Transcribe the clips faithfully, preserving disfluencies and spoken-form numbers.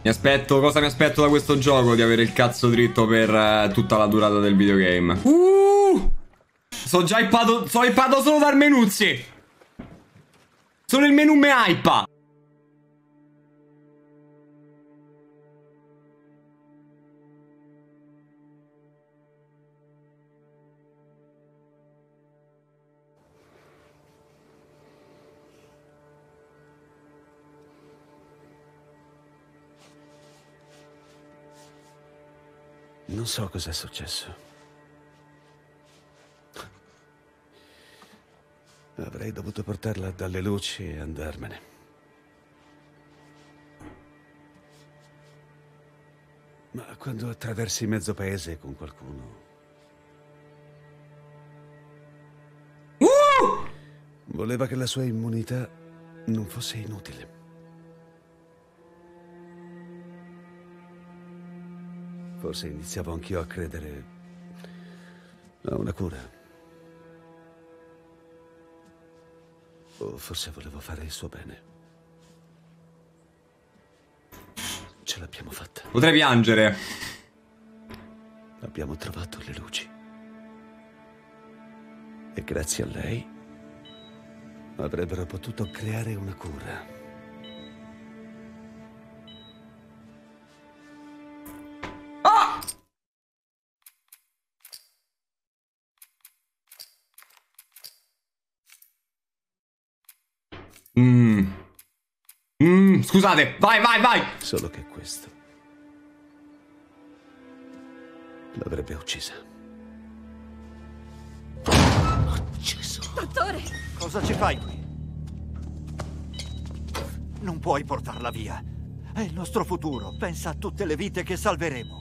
Mi aspetto, cosa mi aspetto da questo gioco? Di avere il cazzo dritto per uh, tutta la durata del videogame. Uh! Sono già hypato, sono hypato solo dal menuzzi. Solo il menu me hypa. Non so cos'è successo. Avrei dovuto portarla dalle luci e andarmene. Ma quando attraversi mezzo paese con qualcuno... Uh! Voleva che la sua immunità non fosse inutile. Forse iniziavo anch'io a credere a una cura. O forse volevo fare il suo bene. Ce l'abbiamo fatta. Potrei piangere. Abbiamo trovato le luci. E grazie a lei avrebbero potuto creare una cura. Mm. Mm, scusate, vai, vai, vai. Solo che questo l'avrebbe uccisa. Oh, Gesù. Dottore! Cosa ci fai qui? Non puoi portarla via. È il nostro futuro. Pensa a tutte le vite che salveremo.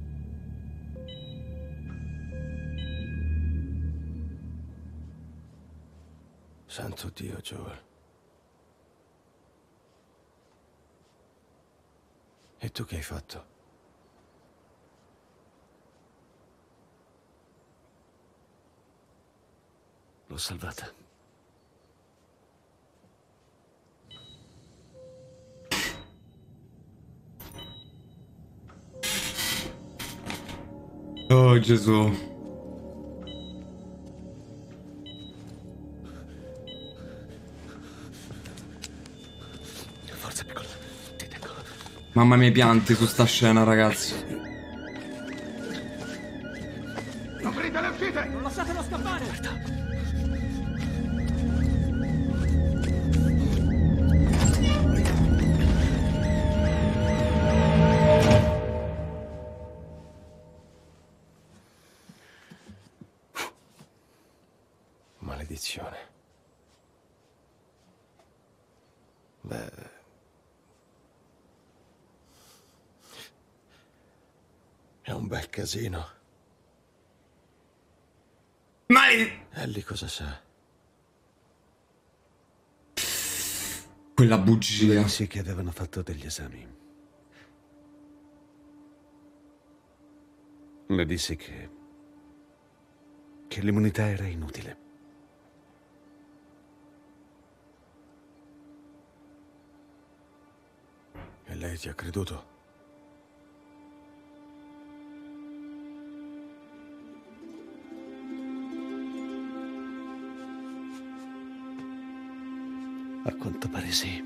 Santo Dio, Joel. E tu che hai fatto? L'ho salvata. Oh Gesù. Forza, piccola. Ti tengo. Mamma mia, pianti su sta scena, ragazzi. Aprite le uscite! Non lasciatelo scappare! Maledizione. Beh... È un bel casino. Male... Ellie cosa sa? Quella bugia. Sì che avevano fatto degli esami. Le dissi che... che l'immunità era inutile. E lei ti ha creduto? A quanto pare sì.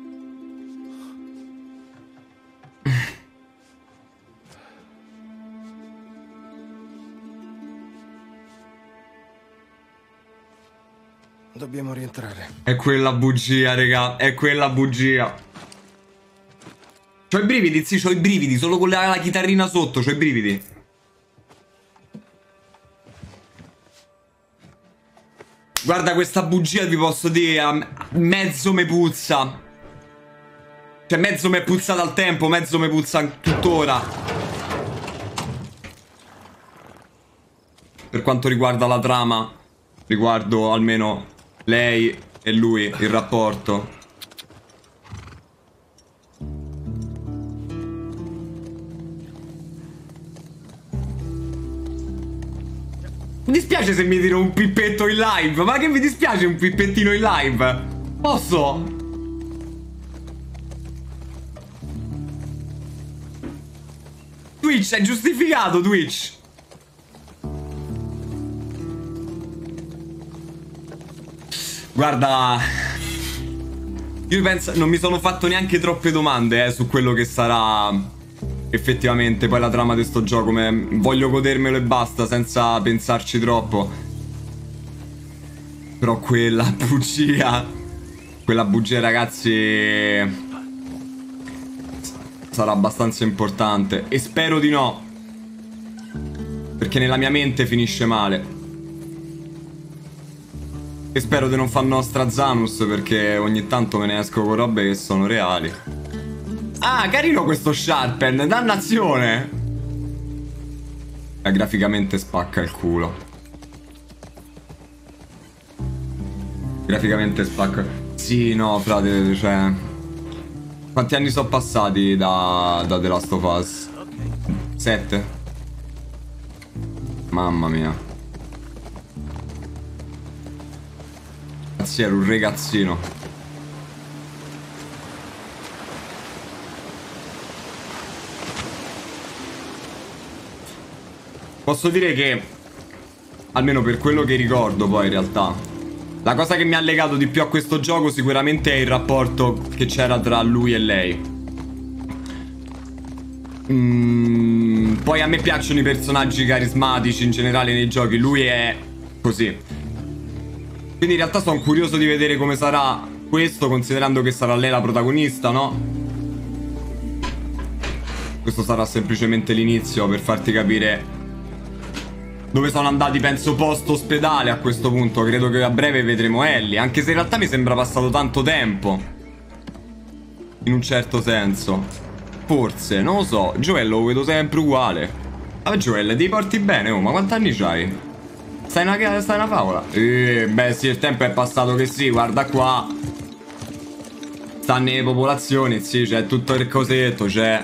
Dobbiamo rientrare. È quella bugia, raga. È quella bugia. C'ho i brividi, sì, c'ho i brividi. Solo con la, la chitarrina sotto, c'ho i brividi. Guarda questa bugia, vi posso dire, a mezzo me puzza. Cioè mezzo me puzza dal tempo, mezzo me puzza tuttora. Per quanto riguarda la trama, riguardo almeno lei e lui, il rapporto. Mi dispiace se mi tiro un pippetto in live. Ma che mi dispiace un pippettino in live? Posso? Twitch, è giustificato Twitch. Guarda, io penso, non mi sono fatto neanche troppe domande eh, su quello che sarà effettivamente poi la trama di sto gioco. Me, voglio godermelo e basta, senza pensarci troppo. Però quella bugia, quella bugia ragazzi, sarà abbastanza importante. E spero di no, perché nella mia mente finisce male. E spero di non far nostra Zanus, perché ogni tanto me ne esco con robe che sono reali. Ah, carino questo Sharpen, dannazione! Eh, graficamente spacca il culo. Graficamente spacca. Sì, no, frate, cioè... Quanti anni sono passati da, da The Last of Us? Sette? Mamma mia. Ragazzi, ero un ragazzino. Posso dire che, almeno per quello che ricordo poi in realtà, la cosa che mi ha legato di più a questo gioco sicuramente è il rapporto che c'era tra lui e lei. Mm, poi a me piacciono i personaggi carismatici in generale nei giochi. Lui è così. Quindi in realtà sono curioso di vedere come sarà questo, considerando che sarà lei la protagonista, no? Questo sarà semplicemente l'inizio per farti capire dove sono andati, penso, post ospedale a questo punto. Credo che a breve vedremo Ellie, anche se in realtà mi sembra passato tanto tempo, in un certo senso. Forse, non lo so. Joel lo vedo sempre uguale. Vabbè Joel, ti porti bene, oh, ma quanti anni c'hai? Stai una, stai una favola? Eh, beh sì, il tempo è passato che sì, guarda qua. Stanno le popolazioni, sì, c'è tutto il cosetto, c'è.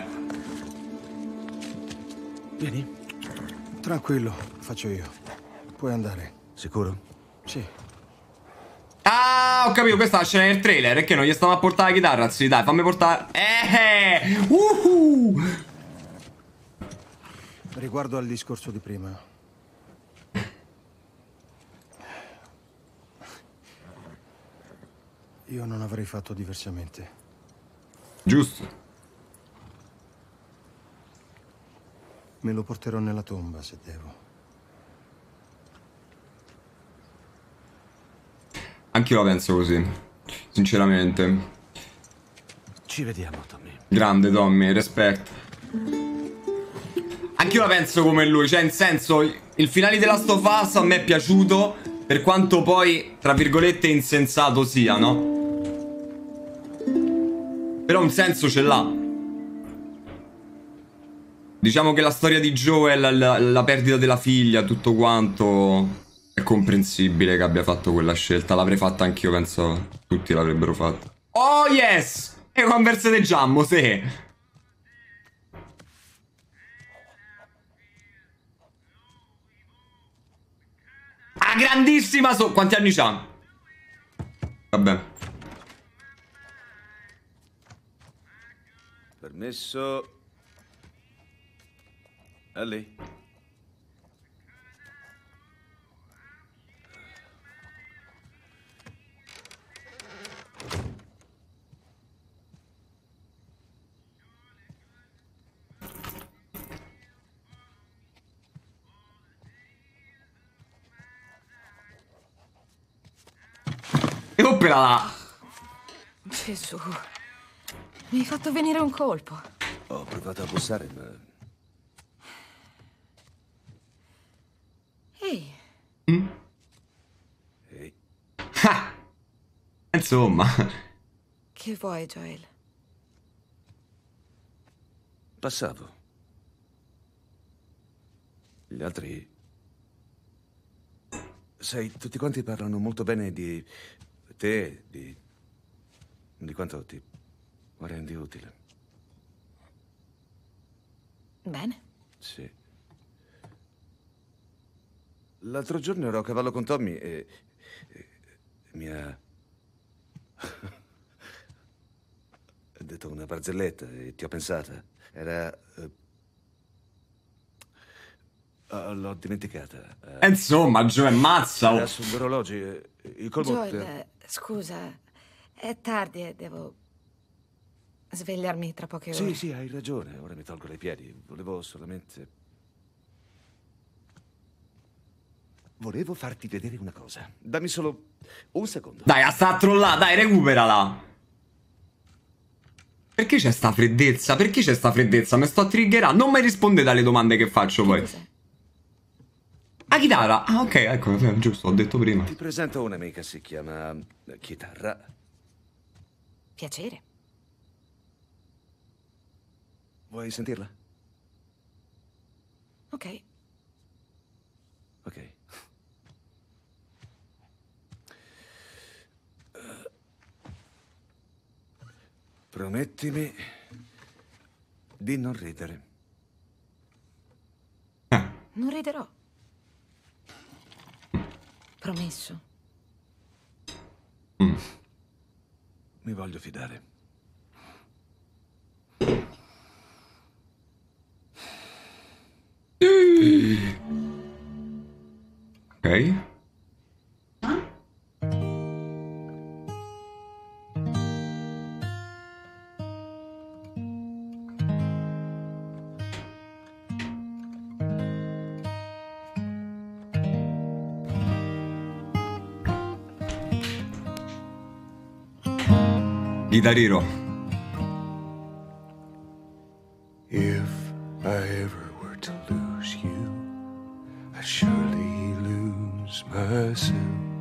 Vieni. Tranquillo, faccio io. Puoi andare. Sicuro? Sì. Ah, ho capito, questa è la scena del trailer. E che non gli stanno a portare la chitarra? Sì, dai, fammi portare. Eh, uhu. Riguardo al discorso di prima. Io non avrei fatto diversamente. Giusto. Me lo porterò nella tomba se devo. Anch'io la penso così, sinceramente. Ci vediamo, Tommy. Grande Tommy, respect. Anch'io la penso come lui, cioè in senso, il finale della Last of Us a me è piaciuto, per quanto poi, tra virgolette, insensato sia, no? Però un senso ce l'ha. Diciamo che la storia di Joel, la, la perdita della figlia, tutto quanto, è comprensibile che abbia fatto quella scelta. L'avrei fatta anch'io, penso tutti l'avrebbero fatta. Oh yes! E converse del giammo, sì. Ah, grandissima so... Quanti anni c'ha? Vabbè. Permesso. A lei. E oppera là. Gesù, mi hai fatto venire un colpo. Ho provato a bussare, ma... Ehi. Mm? Ehi. Ah! Insomma. Che vuoi, Joel? Passavo. Gli altri... Sai, tutti quanti parlano molto bene di te, di... di quanto ti rendi utile. Bene. Sì. L'altro giorno ero a cavallo con Tommy e... e mi ha... ha detto una barzelletta e ti ho pensata. Era... eh, Uh, l'ho dimenticata. Uh, E insomma, Joe, mazza. Oh. adesso gli orologi. eh, Il colmo. Joel, scusa, è tardi e devo svegliarmi tra poche ore. Sì, sì, hai ragione. Ora mi tolgo dai piedi. Volevo solamente. Volevo farti vedere una cosa. Dammi solo un secondo. Dai, a sta a trollare, dai, recuperala. Perché c'è sta freddezza? Perché c'è sta freddezza? Mi sto triggerando. Non mi rispondete alle domande che faccio Che poi. cos'è? La chitarra? Ah, ok, ecco, eh, giusto, ho detto prima. Ti presento un'amica, si chiama eh, Chitarra. Piacere. Vuoi sentirla? Ok. Ok. Eh, promettimi di non ridere. Non riderò. Promesso. Mm. Mi voglio fidare. Ok. Chitarrino. If I ever were to lose you, I surely lose myself.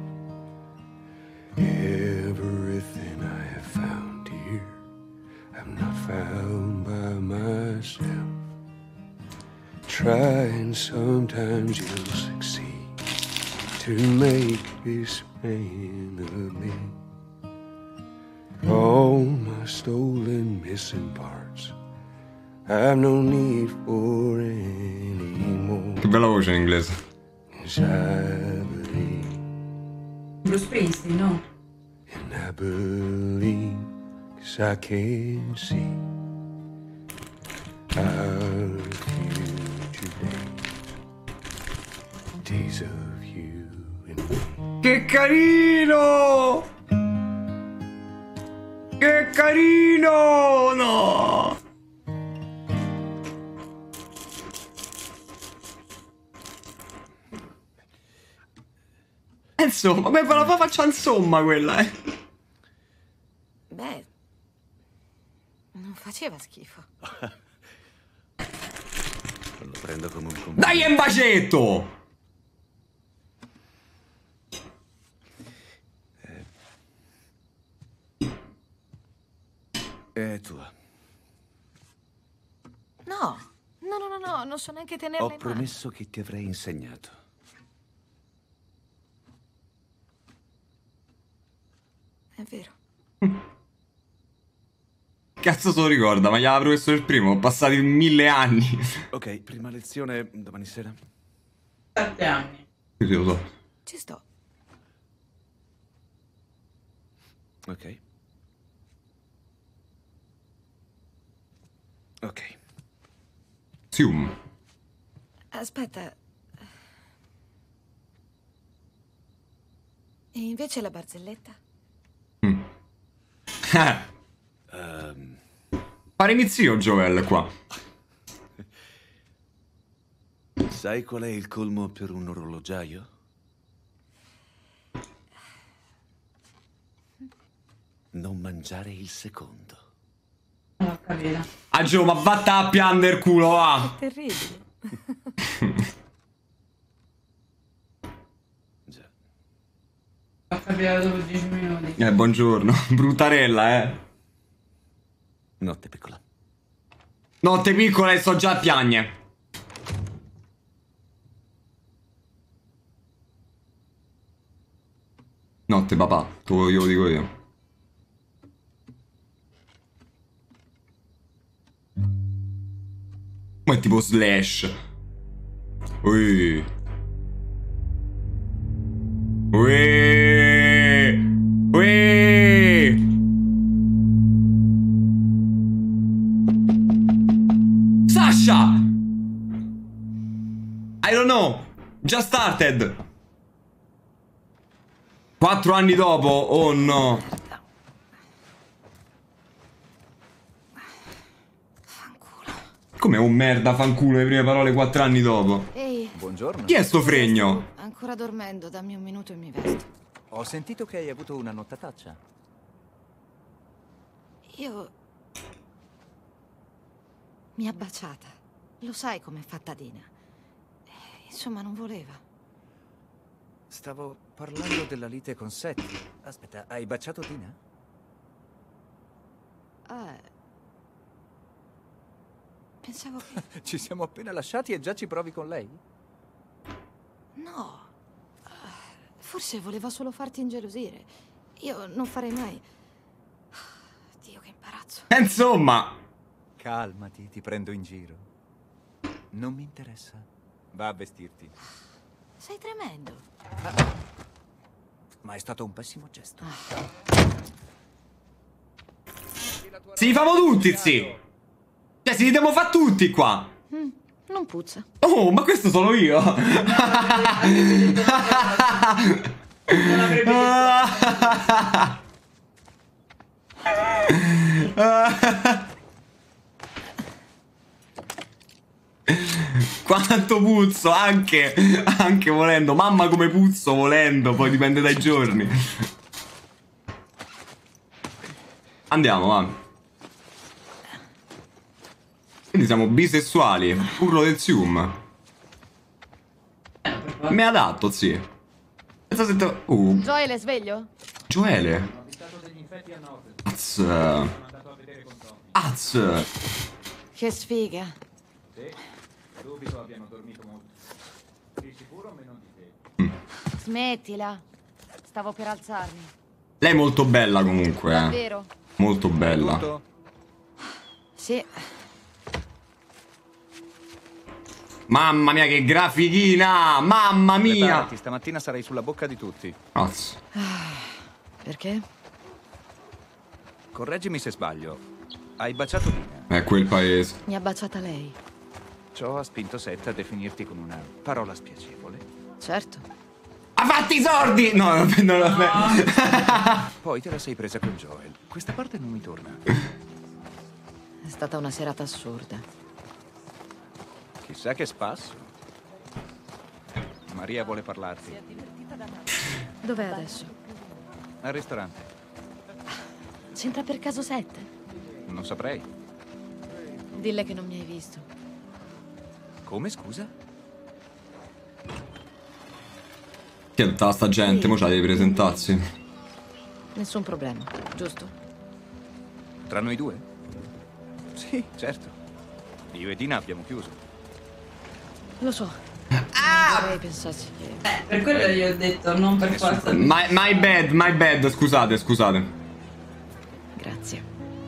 Everything I have found here, I'm not found by myself. Try and sometimes you'll succeed to make this man of me. All my stolen missing parts, I've no need for any more. Che bella voce in inglese. 'Cause I believe, Bruce Springsteen, no? and I believe, 'cause I can see our future days, days of you and me. Che carino! Che carino! No! Insomma, beh, la fa faccia insomma quella, eh. Beh, non faceva schifo. Lo prendo come un complimento. Dai un bacetto! È tua. No, no, no, no, no, non so neanche tenerla Ho in mano. promesso che ti avrei insegnato. È vero. Cazzo se lo ricorda, ma gliel'avrò messo il primo, passati mille anni. Ok, prima lezione domani sera. Sette anni. Sì, lo so. Ci sto. Ok. Ok. Sium. Aspetta. E invece la barzelletta? Mm. Um, Pare inizio Joel qua. sai qual è il colmo per un orologiaio? Non mangiare il secondo. Non ho capito. Ah Gio, ma vatta a piander culo, va. Terribile. Già. Ho capito dopo dieci minuti. Eh, buongiorno. Bruttarella, eh. Notte piccola. Notte piccola e sto già a piagne. Notte papà, te lo glielo dico io. Ma è tipo slash. Ui. Ui. Ui. Sasha! I don't know. Just started. Quattro anni dopo. Oh no. Fanculo. Come un merda fanculo le prime parole quattro anni dopo. Ehi, Buongiorno. Chi è sto fregno? ancora dormendo, dammi un minuto e mi vesto. Ho sentito che hai avuto una nottataccia. Io... mi ha baciata. Lo sai com'è fatta Dina. Eh, Insomma, non voleva. Stavo parlando della lite con Seth. Aspetta, hai baciato Dina? Ah... Pensavo che... Ci siamo appena lasciati e già ci provi con lei? No. Ah, Forse voleva solo farti ingelosire. Io non farei mai... Dio, che imbarazzo. Eh, Insomma. Calmati, ti prendo in giro. Non mi interessa. Va a vestirti. Sei tremendo. Ma è stato un pessimo gesto. Si famo tutti, sì. Cioè, si li devo fare tutti qua. Mm, non puzza. Oh, ma questo sono io. Non avrebbe Quanto puzzo, anche, anche volendo. Mamma come puzzo volendo, poi dipende dai giorni. Andiamo, va. Quindi siamo bisessuali. Urlo del Zium. Mi ha dato, sì. Pensa se te... Uh, Joel è sveglio? Gioele. Az. Az. Che sfiga. Smettila. Stavo per alzarmi. Lei è molto bella comunque, eh. Davvero? Molto bella. Tutto? Sì. Mamma mia che grafichina! Mamma mia! Preparati, stamattina sarai sulla bocca di tutti. Az. Perché? Correggimi se sbaglio. Hai baciato Dina. È quel paese. Mi ha baciata lei. Ciò ha spinto Seth a definirti con una parola spiacevole. Certo. Ha fatti i sordi! No, non non lo Poi te la sei presa con Joel. Questa parte non mi torna. È stata una serata assurda. Chissà che spasso. Maria vuole parlarti. Dov'è adesso? Al ristorante. C'entra per caso Sette? Non saprei. Dille che non mi hai visto. Come, scusa? Chi è tutta sta gente? Mo c'ha devi presentarsi. Nessun problema, giusto? Tra noi due? Sì, certo. Io e Dina abbiamo chiuso. Lo so. Ah! Vorrei pensassi che... Eh, per quello gli ho detto, non per forza. My, my bad, my bad. Scusate, scusate. Grazie.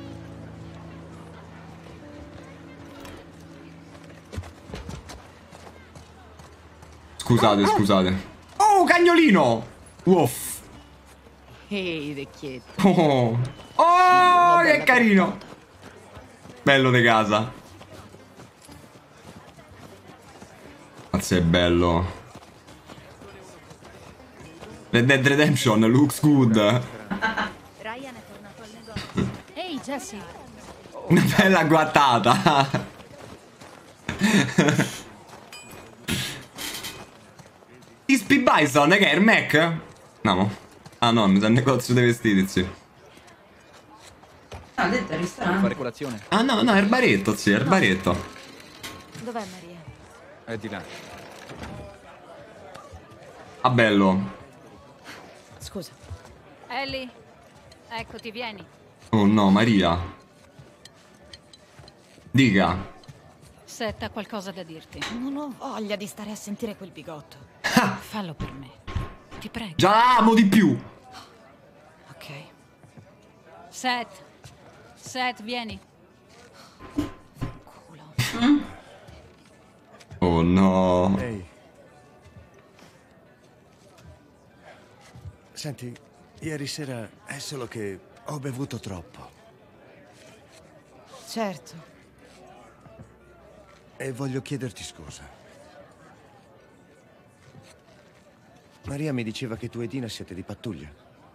Scusate, scusate. Oh, cagnolino! Uff. Ehi, vecchietto. Oh, oh che carino. Bello di casa. Cazzo è bello. Red Dead Redemption looks good. Ryan è tornato al negozio. Ehi, Jesse. Una bella guattata. Ispy Bison, che è il Mac? No. Ah no, mi sa il negozio dei vestiti, sì. Ah, ha detto al Vuoi ristorante. fare colazione? Ah no, no, è il baretto, sì, è il baretto. Dov'è Maria? È di là. Ah, bello. Scusa. Ellie, eccoti, vieni. Oh no, Maria. Dica. Seth ha qualcosa da dirti. Non ho voglia di stare a sentire quel bigotto. Fallo per me. Ti prego. Già la amo di più. Ok. Seth. Seth, vieni. Culo. Oh no. Ehi. Senti, ieri sera è solo che ho bevuto troppo Certo. e voglio chiederti scusa. Maria mi diceva che tu e Dina siete di pattuglia.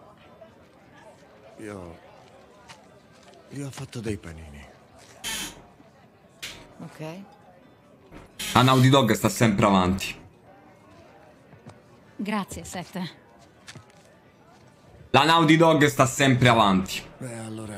Io... Io ho fatto dei panini. Ok. La Naughty Dog sta sempre avanti. Grazie, Seth. La Naughty Dog sta sempre avanti. Beh, allora...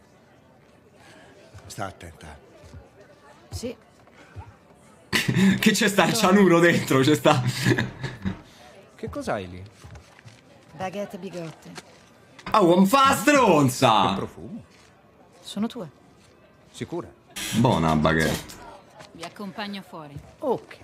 Sta attenta. Sì. Che c'è sta il cianuro dentro, c'è sta... Che cos'hai lì? Baguette bigotte. Oh, un fa stronza! Che profumo. Sono tue. Sicura? Buona baguette. Vi accompagno fuori. Ok.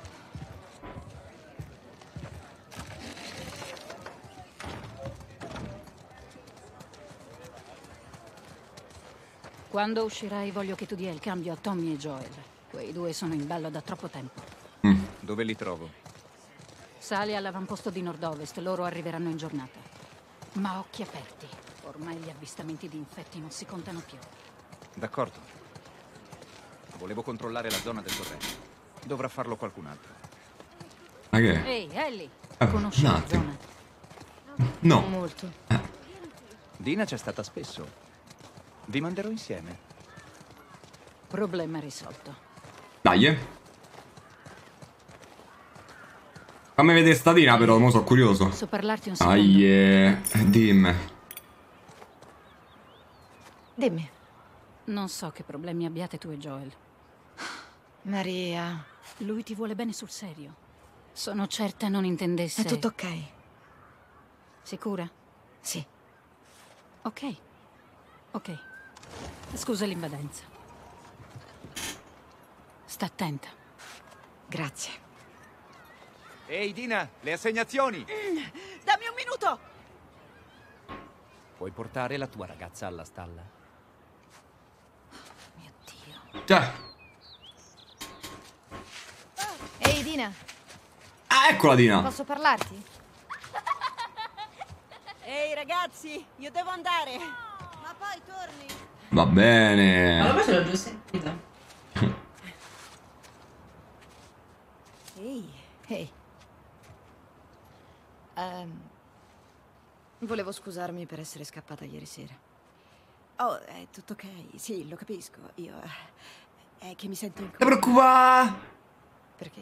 Quando uscirai voglio che tu dia il cambio a Tommy e Joel. Quei due sono in ballo da troppo tempo. Mm. Dove li trovo? Sali all'avamposto di nord-ovest, loro arriveranno in giornata. Ma occhi aperti. Ormai gli avvistamenti di infetti non si contano più. D'accordo. Volevo controllare la zona del torrente. Dovrà farlo qualcun altro. Ma che? Ehi, Ellie! Eh, Conosci un la attimo. zona? No. Molto. Dina c'è stata spesso. Vi manderò insieme. Problema risolto. Dai, eh. Fammi vedere statina però, mo sono curioso. Posso parlarti un secondo? Dai, eh. Dimmi. Dimmi. Non so che problemi abbiate tu e Joel. Maria. Lui ti vuole bene sul serio. Sono certa non intendesse... È tutto ok? Sicura? Sì. Ok. Ok. Scusa l'invadenza. Sta attenta. Grazie. Ehi, Dina, le assegnazioni! Dammi un minuto! Puoi portare la tua ragazza alla stalla? Mio Dio. Cioè. Ehi, Dina. Ah, eccola Dina. Posso parlarti? Ehi, ragazzi, io devo andare. Ma poi torni. Va bene. Allora ce l'ho già sentita. Ehi. Ehi. Ehm, volevo scusarmi per essere scappata ieri sera. Oh, è tutto ok. Sì, lo capisco. Io... eh, È che mi sento in Non ti colpa. preoccupare. Perché?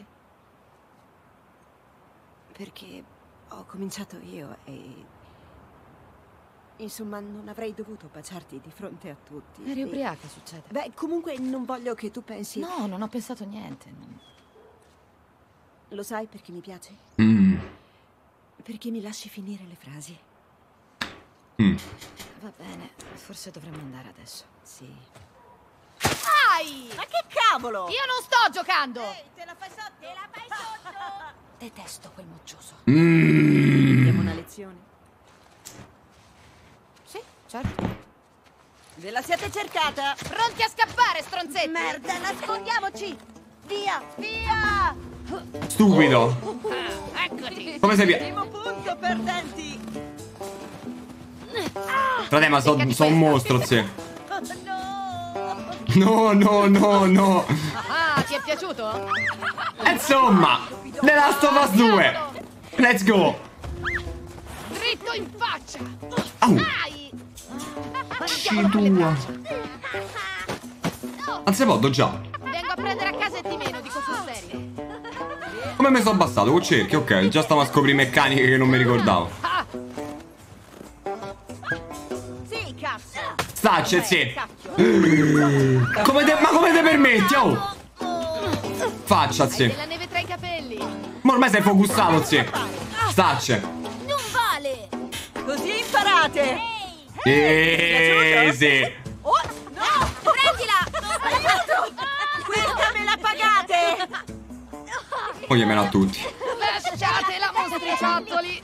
Perché ho cominciato io e... Insomma, non avrei dovuto baciarti di fronte a tutti. Eri E- ubriaca, succede. Beh, comunque non voglio che tu pensi... No, non ho pensato niente. non- Lo sai perché mi piaci? Mm. Perché mi lasci finire le frasi. Mm. Va bene, forse dovremmo andare adesso. Sì. Ai! Ma che cavolo! Io non sto giocando! te la fai sotto! Te la fai sotto! Detesto quel moccioso. Mm. Diamo una lezione. Sì, certo. Ve la siete cercata? Pronti a scappare, stronzetti! Merda, nascondiamoci! Via, via! Stupido. Ah, eccoti! Come sei via? Primo punto, perdenti! Frate, ma sono so un mostro, sì. Oh, no! No, no, no, no. Ah, ti è piaciuto? Insomma, The Last of Us due. Let's go. Dritto in faccia! Au. Dai! Ci tua. Non si può, già. Vengo a prendere a casa e ti meno, dico sul serio. Come mi sono abbassato? Con cerchi, ok. Già stavo a scoprire meccaniche che non mi ricordavo. Ah, Sì, cazzo! Stacce, sì. Cacchio! Come te, ma come te permetti, oh? Faccia, hai sì. della neve tra i capelli! Ma ormai sei focussato, sì. Stacce. Non vale! Così imparate! Eh, sì. Oh, no! Prendila! Aiuto! Questa me la pagate! Togliemela a tutti. Lasciatela, mostriciattoli!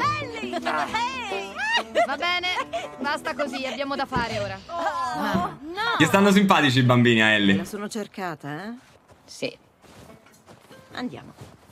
Va bene, basta così, abbiamo da fare ora. No! No! Gli stanno simpatici i bambini a Me Ellie. la sono cercata, eh? Sì. Andiamo.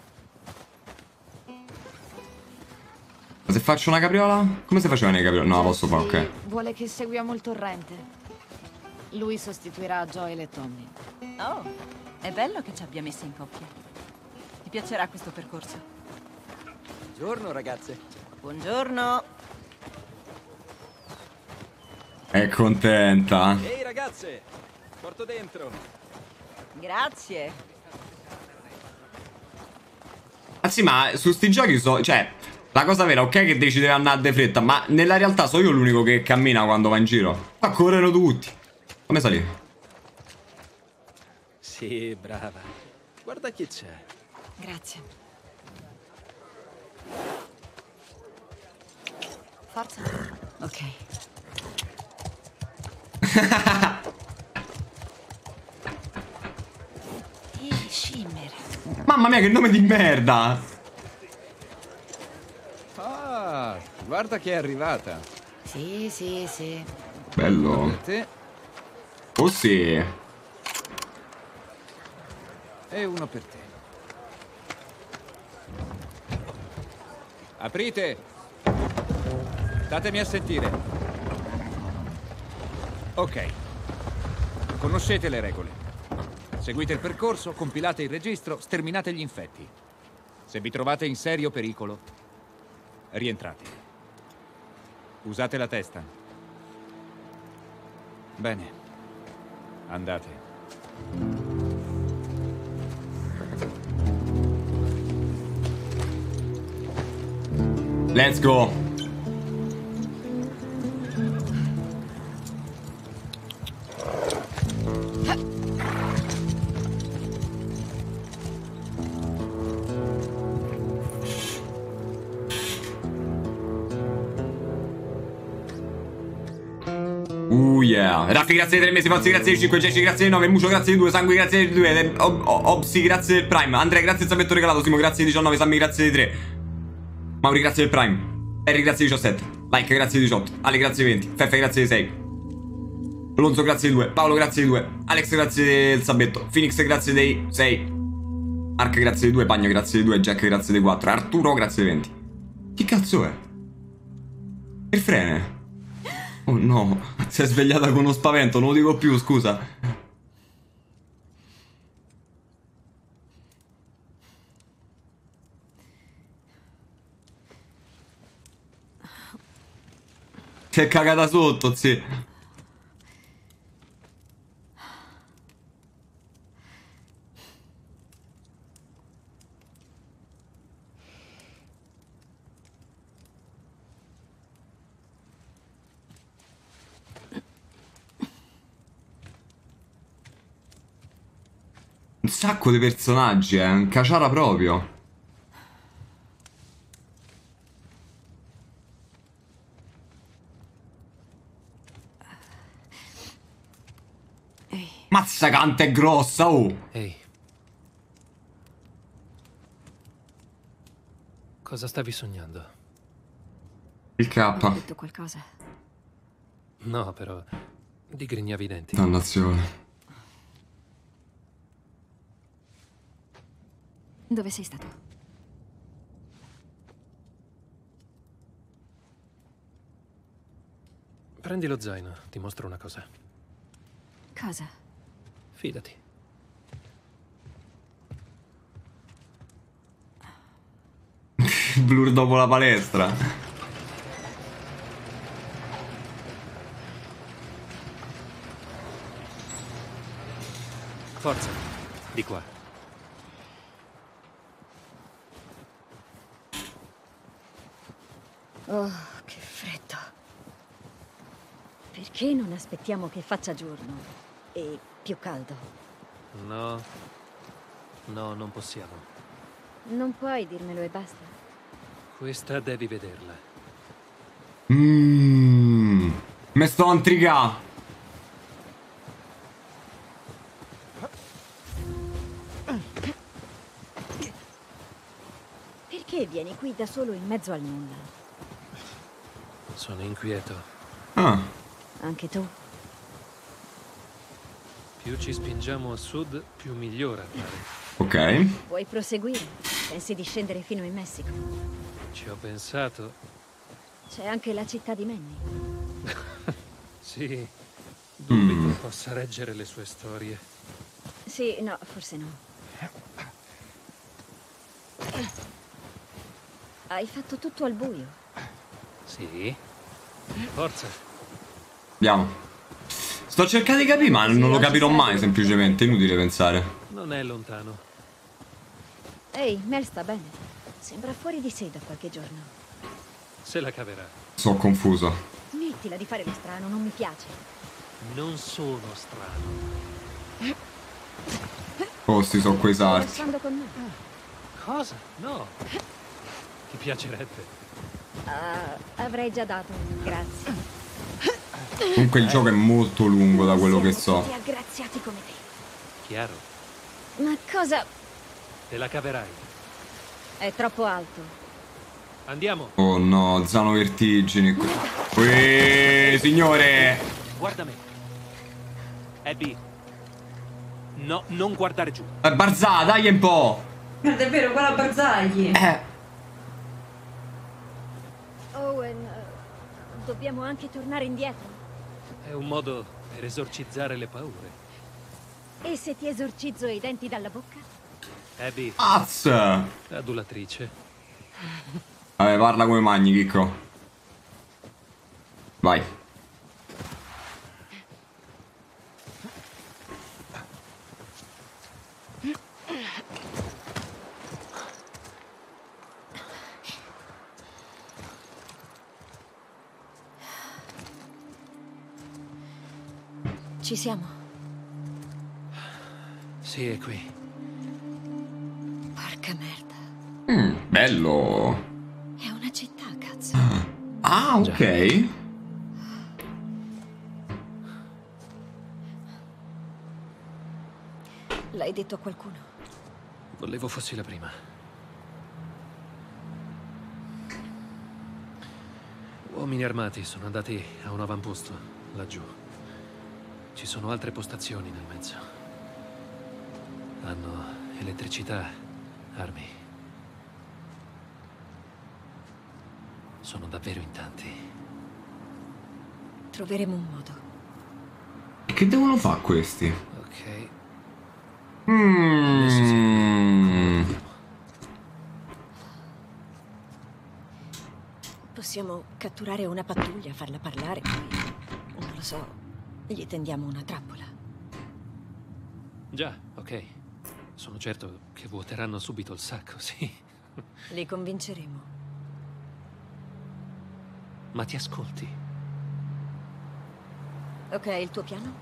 Ma se faccio una capriola? Come si faceva nei caprioli? No, la posso fare, ok. Vuole che seguiamo il torrente. Lui sostituirà Joel e Tommy. Oh, è bello che ci abbia messi in coppia. Ti piacerà questo percorso? Buongiorno, ragazze. Buongiorno. È contenta. Ehi, ragazze, porto dentro. Grazie. Ah sì, ma su sti giochi so... Cioè, la cosa vera, ok che decide di andare de fretta, ma nella realtà so io l'unico che cammina quando va in giro. Qua corrono tutti. Come salire? Sì, brava. Guarda chi c'è. Grazie. Forza. Ok. E Shimmer. Mamma mia, che nome di merda! Ah, guarda chi è arrivata. Sì, sì, sì. Bello. Per te Oh sì. e uno per te. Aprite! Statemi a sentire. Ok. Conoscete le regole. Seguite il percorso, compilate il registro, sterminate gli infetti. Se vi trovate in serio pericolo, rientrate. Usate la testa. Bene. Andate. Let's go. Uh yeah. Raffi grazie di tre mesi, Fozzi grazie di cinque, Gesci grazie di nove, Mucio grazie di due, Sangue grazie di due, Ob Obsi grazie del Prime, Andrea grazie del sabbetto regalato, Simo grazie di diciannove, Sammy grazie di tre, Mauri grazie del Prime, Harry grazie di diciassette, Like grazie di diciotto, Ale grazie di venti, Feffe grazie di sei, Alonso grazie di due, Paolo grazie di due, Alex grazie del sabbetto, Phoenix grazie dei sei, Mark grazie di due, Pagno grazie di due, Jack grazie di quattro, Arturo grazie di venti. Chi cazzo è? Il frene. Oh no, si è svegliata con uno spavento, non lo dico più, scusa. Si è cagata sotto, sì. Un sacco di personaggi, eh, un caciara proprio. Ehi. Mazza quanto è grossa, oh! Ehi. Cosa stavi sognando? Il K. Ho detto qualcosa? No, però digrignavi i denti. Dannazione. Dove sei stato? Prendi lo zaino, ti mostro una cosa. Cosa? Fidati. Blur dopo la palestra. Forza, di qua. Oh, che freddo. Perché non aspettiamo che faccia giorno e più caldo? No, no, non possiamo. Non puoi dirmelo e basta. Questa devi vederla. Mmm. Me sto intrigando. Perché vieni qui da solo in mezzo al nulla? Sono inquieto. Ah. Anche tu? Più ci spingiamo a sud, più migliora il mare. Ok. Vuoi proseguire? Pensi di scendere fino in Messico? Ci ho pensato. C'è anche la città di Manny. Sì, dubito Mm. possa reggere le sue storie. Sì, no, forse no. Hai fatto tutto al buio. Sì. Forza. Andiamo. Sto cercando di capire, ma non lo capirò mai, semplicemente. Inutile pensare. Non è lontano. Ehi, Mel sta bene. Sembra fuori di sé da qualche giorno. Se la caverà. Sono confuso. Smettila di fare lo strano, non mi piace. Non sono strano. Oh, sti sono quei Stai sarti. passando con me? Cosa? No. Ti piacerebbe. Ah, avrei già dato, grazie. Comunque il gioco è molto lungo da quello che so. Siamo tutti aggraziati come te. Chiaro. Ma cosa? Te la caverai. È troppo alto. Andiamo. Oh no, Zano vertigini. Uè, signore. Guarda me. Abby. No, non guardare giù. Eh, Barzà, dai un po'. Guarda, è vero, guarda Barzagli. Eh. Owen, uh, dobbiamo anche tornare indietro. È un modo per esorcizzare le paure. E se ti esorcizzo i denti dalla bocca? Abby. Az. Adulatrice. Vabbè, parla come magni, Chicco. Vai. Ci siamo. Sì, è qui. Porca merda. Mm, bello. È una città, cazzo. Ah, ok. L'hai detto a qualcuno? Volevo fossi la prima. Uomini armati sono andati a un avamposto, laggiù. Ci sono altre postazioni nel mezzo. Hanno elettricità, armi. Sono davvero in tanti. Troveremo un modo. E che devono fare questi? Ok. Mm. Possiamo catturare una pattuglia, farla parlare, poi, non lo so, gli tendiamo una trappola. Già, ok. Sono certo che vuoteranno subito il sacco, sì. Li convinceremo. Ma ti ascolti? Ok, il tuo piano?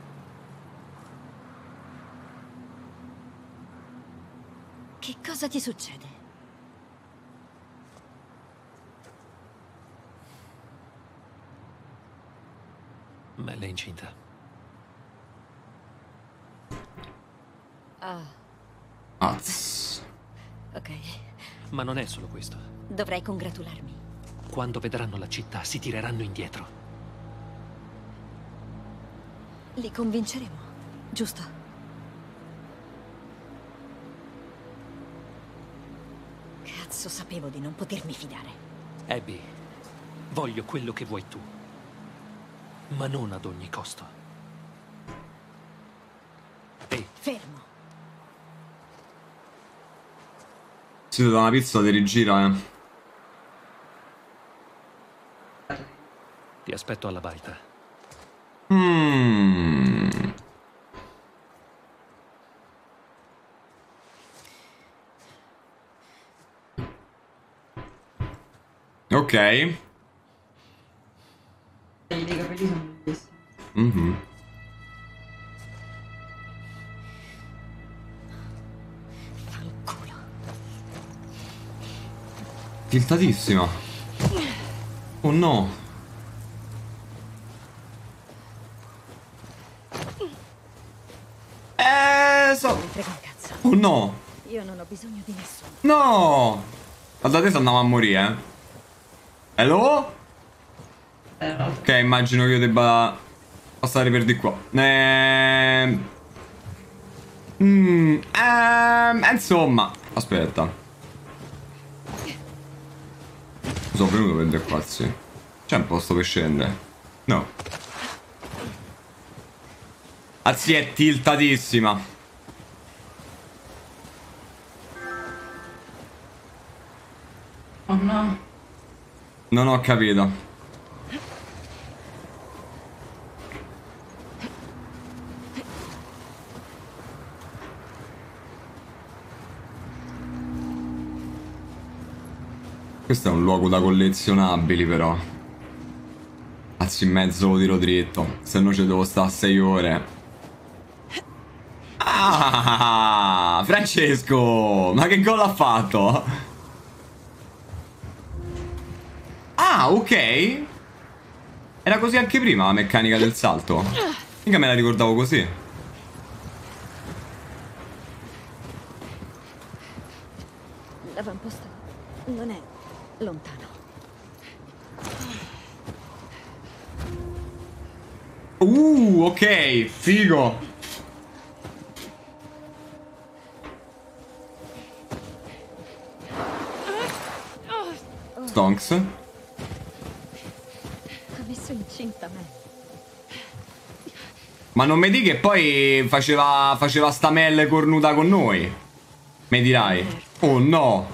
Che cosa ti succede? Mel è incinta. Ah, Az. ok. Ma non è solo questo. Dovrei congratularmi. Quando vedranno la città, si tireranno indietro. Li convinceremo, giusto? Cazzo, sapevo di non potermi fidare. Abby, voglio quello che vuoi tu. Ma non ad ogni costo. Ehi. Fermo. Si da una pizza ti rigira, eh. Ti aspetto alla baita. Mm. Ok. I capelli sono bellissimi. Mm-hmm. Fanculo. Tiltatissima. Oh no. Eh, so. Non mi frega un cazzo. Oh no. Io non ho bisogno di nessuno. No. Guarda, adesso andavo a morire, eh. Hello? Ok, immagino che io debba passare per di qua. Ehm... Mm, ehm, insomma, aspetta. Sono venuto per due qua, sì. C'è un posto per scendere? No. Anzi, è tiltatissima. Oh no. Non ho capito. Questo è un luogo da collezionabili però. Anzi in mezzo lo tiro dritto. Se no ci devo stare sei ore. Ah, Francesco! Ma che gol ha fatto? Ah, ok. Era così anche prima la meccanica del salto. Mica me la ricordavo così. L'avamposto non è lontano. Uh, ok, figo. Stonks. Ha messo incinta me. Ma non mi di che poi faceva, faceva sta Mel cornuta con noi. Mi dirai. Oh no.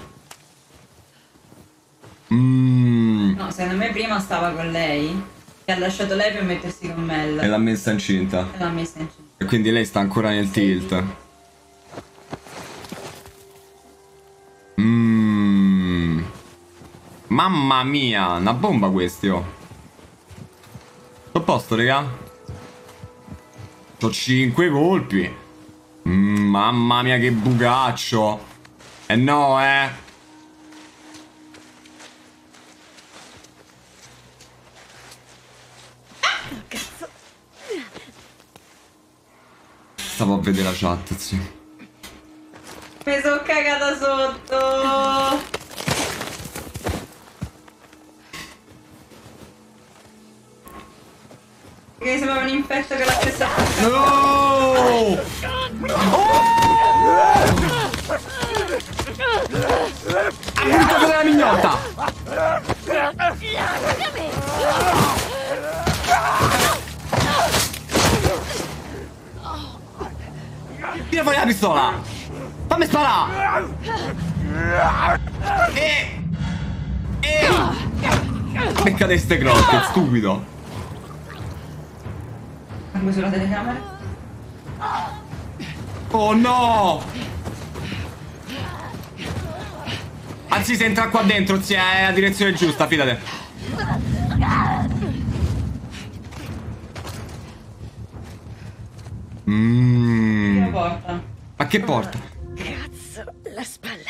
Mm. No, secondo me prima stava con lei. E ha lasciato lei per mettersi con Mel. E l'ha messa incinta. E l'ha messa incinta. E quindi lei sta ancora nel tilt. Mmm. Mamma mia, una bomba questi, oh. Sto a posto, raga? C'ho cinque colpi. Mm, mamma mia che bucaccio. Eh no, eh. Cazzo. Stavo a vedere la chat, sì. Mi sono cagata sotto. Che sembrava un infetto che l'ha presa. No! Aiuto con la mignotta! Tira fuori la pistola! Fammi sparare! E... E... Beccate ste crotte, stupido! Sulla telecamera. Oh no! Anzi, se entra qua dentro, zia, è la direzione giusta, fidate. Mmm. Che porta? Ma che porta? Cazzo, la spalla.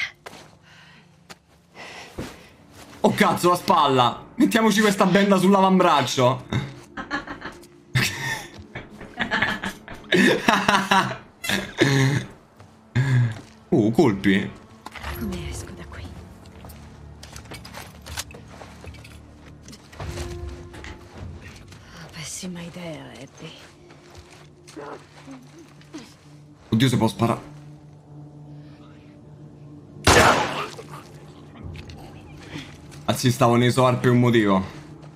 Oh cazzo, la spalla! Mettiamoci questa benda sull'avambraccio. Uh, colpi. Come esco da qui? Oh, pessima idea, Abby. Oddio, se può sparare. Anzi, stavo nei soar per un motivo.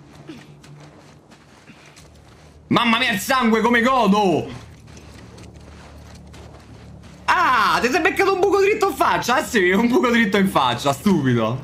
Mamma mia, il sangue, come godo! Ah, ti sei beccato un buco dritto in faccia? Ah sì, un buco dritto in faccia, stupido.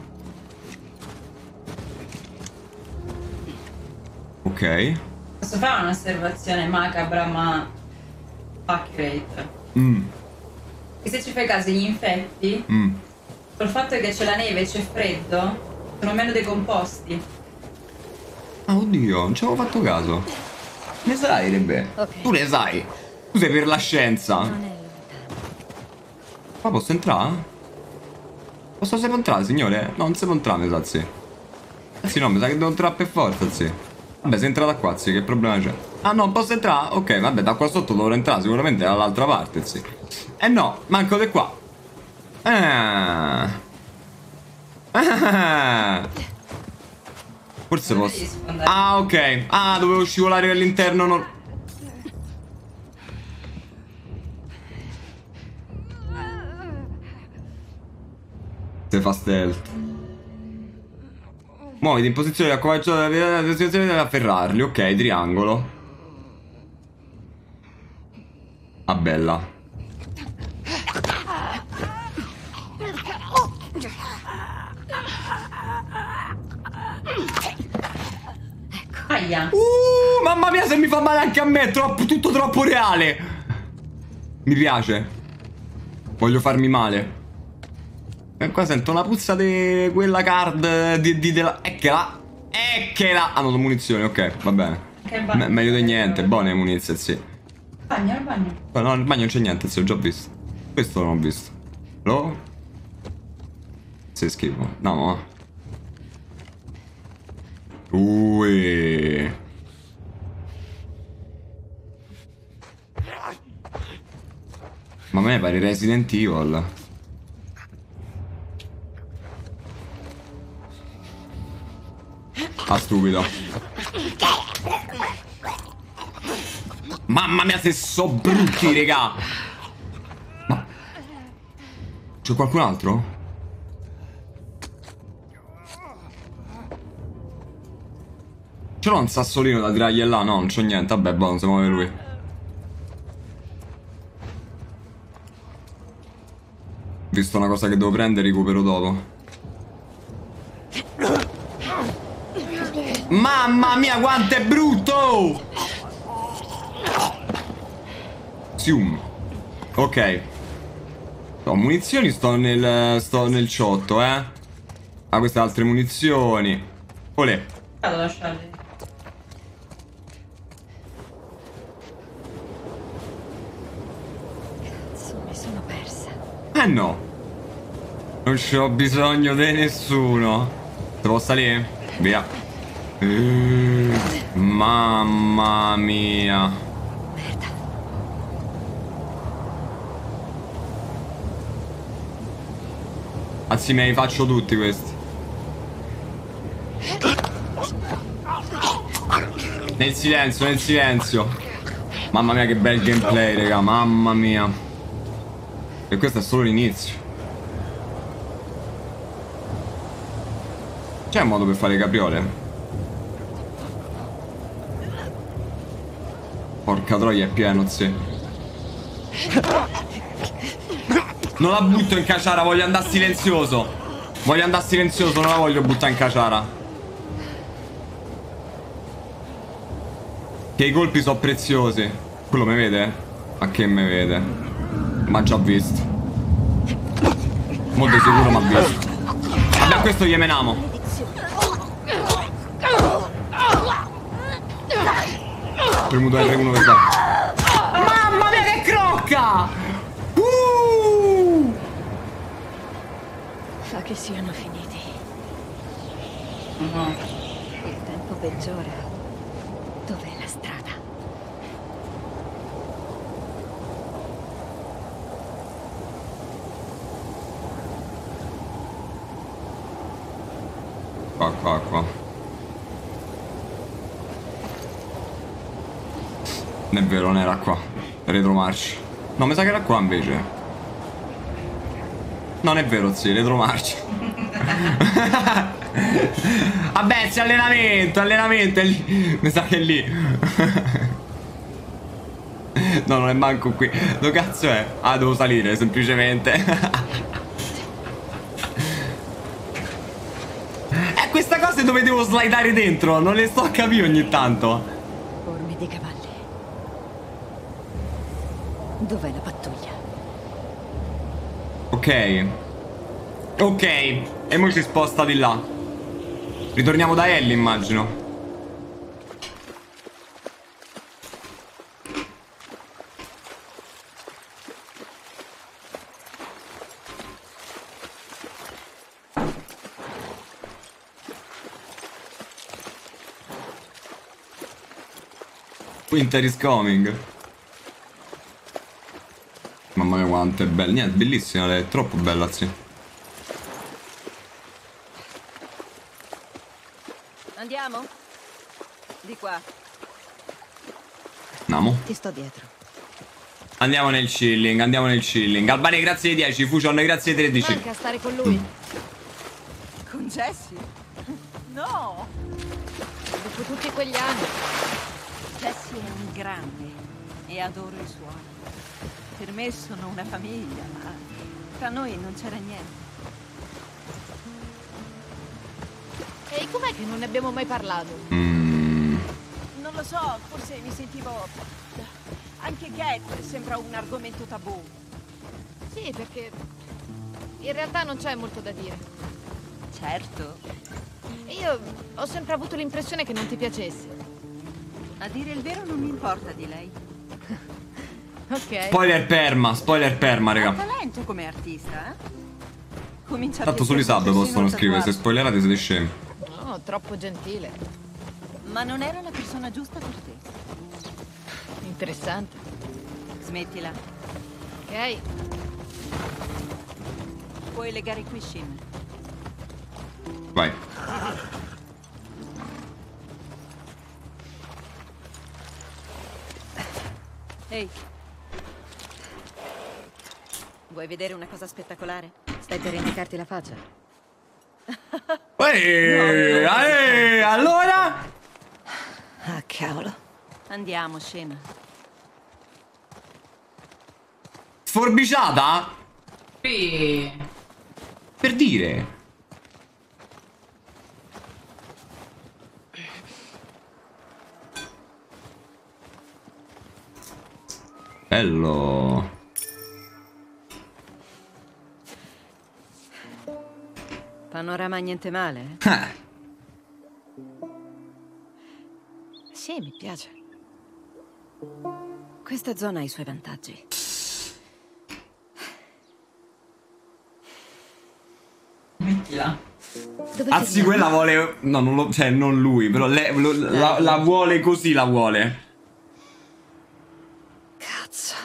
Ok. Posso fare un'osservazione macabra ma accurate? Mm. E se ci fai caso gli infetti, Mm. col fatto che c'è la neve e c'è freddo, sono meno decomposti. Ah, oddio, non ci avevo fatto caso. Ne sai, Rebe? Ok. Tu ne sai. Tu sei per la scienza. Non è lontano. Ma posso entrare? Posso sempre entrare, signore? No, non si può entrare, mi sa, sì. Eh sì, no, mi sa che devo entrare per forza, sì. Vabbè, sei entrata qua, sì, che problema c'è? Ah, no, posso entrare? Ok, vabbè, da qua sotto dovrò entrare, sicuramente dall'altra parte, sì. Eh no, manco di qua. Ah. Ah. Forse posso... Ah, ok. Ah, dovevo scivolare all'interno, non... Se fa stealth. Muoviti in posizione di accompagnamento deve afferrarli. Ok, triangolo. Ah, bella. Aia. Uh, mamma mia, se mi fa male anche a me. Troppo, tutto troppo reale. Mi piace. Voglio farmi male. E qua sento una puzza di quella card di, di della... Eccola. Eccola. Ah, no, munizioni, ok, va bene. Me meglio di niente, buone munizioni, sì. Bagno, al bagno. No, no, nel bagno non c'è niente, sì, ho già visto. Questo non ho visto. Lo? Sei schifo. No, no. Ui. Ma a me pare Resident Evil. Ah, stupido. Mamma mia, se so brutti, regà. Ma... c'è qualcun altro? Ce l'ho un sassolino da tirargli là? No, non c'ho niente. Vabbè, boh, non si muove lui. Visto una cosa che devo prendere, recupero dopo. Mamma mia, quanto è brutto! Sium. Ok. No, munizioni sto nel... sto nel ciotto, eh. Ah, queste altre munizioni. Olè. Vado a lasciarli. Mi sono persa. Eh no. Non c'ho bisogno di nessuno. Se posso salire? Via. Uh, mamma mia. Merda. Anzi, me li faccio tutti questi. Nel silenzio, nel silenzio. Mamma mia, che bel gameplay, raga. Mamma mia. E questo è solo l'inizio. C'è un modo per fare le capriole? Porca troia, è pieno, sì. Non la butto in caciara, voglio andare silenzioso. Voglio andare silenzioso, non la voglio buttare in caciara. Che i colpi sono preziosi. Quello mi vede? Ma che mi vede? Ma già visto. Molto sicuro mi ha visto. Vabbè, a questo gli menamo. Premuto R uno per dare. Mamma mia, che crocca! Uh! Fa che siano finiti. No. Il tempo peggiora. Dov'è la strada? Qua, qua, qua. Non è vero, non era qua. Retromarcia. No, mi sa che era qua invece. Non è vero, sì, retromarcia. Vabbè, c'è allenamento, allenamento è lì. Mi sa che è lì. No, non è manco qui. Dove cazzo è? Ah, devo salire, semplicemente. Eh, questa cosa è dove devo slidare dentro. Non le sto a capire ogni tanto. Orme di cavalli. Dov'è la pattuglia? Ok. Ok. E mo si sposta di là. Ritorniamo da Ellie, immagino. Winter is coming. Mamma mia quanto è bella. Niente, bellissima lei, è troppo bella, sì. Andiamo? Di qua. Andiamo. Ti sto dietro. Andiamo nel chilling, andiamo nel chilling. Albani grazie di dieci, Fusion grazie di tredici. Manca stare con lui. Con Jessie? No! Dopo tutti quegli anni. Jessie è un grande e adoro i suoni. Per me sono una famiglia, ma tra noi non c'era niente. E com'è che non ne abbiamo mai parlato? Mm. non lo so, forse mi sentivo... Anche Cat sembra un argomento tabù. Sì, perché in realtà non c'è molto da dire. Certo. Io ho sempre avuto l'impressione che non ti piacesse. A dire il vero non mi importa di lei. Ok. Spoiler perma, spoiler perma, Ha raga. talento come artista, eh? Comincia a Tanto solo i sub piacermi possono persino scrivere, se tatuarsi. spoilerate siete scemi. No, troppo gentile. Ma non era la persona giusta per te. Interessante. Smettila. Ok. Puoi legare qui Shimmer. Vai. Ehi. Vuoi vedere una cosa spettacolare? Stai per indicarti la faccia? Ehi, ehi, allora? Ah, cavolo. Andiamo, scena. Sforbiciata? Sì. Per dire. Bello. Panorama niente male, eh? Sì, mi piace. Questa zona ha i suoi vantaggi. Mettila. Anzi, quella vuole... No, non lo... Cioè, non lui, però lei lo- la, la vuole così, la vuole. Cazzo.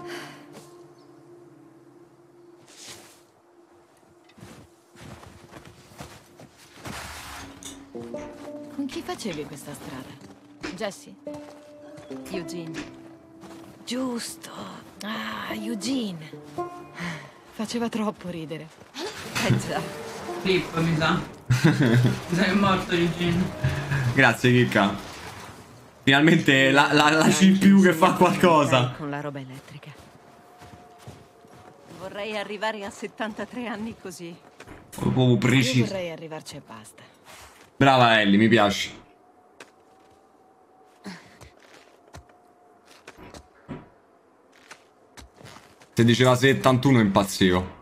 Con chi facevi questa strada? Jessie? Eugene. Giusto. Ah, Eugene. Faceva troppo ridere. Eh già. Flip, mi sa. Mi sa che è morto Eugene. Grazie, Chicca. Finalmente la, la, la C P U che fa qualcosa. Con la roba elettrica. Vorrei arrivare a settantatré anni così. Proprio Io preciso. vorrei arrivarci e basta. Brava Ellie, mi piace. Se diceva settantuno impazzivo.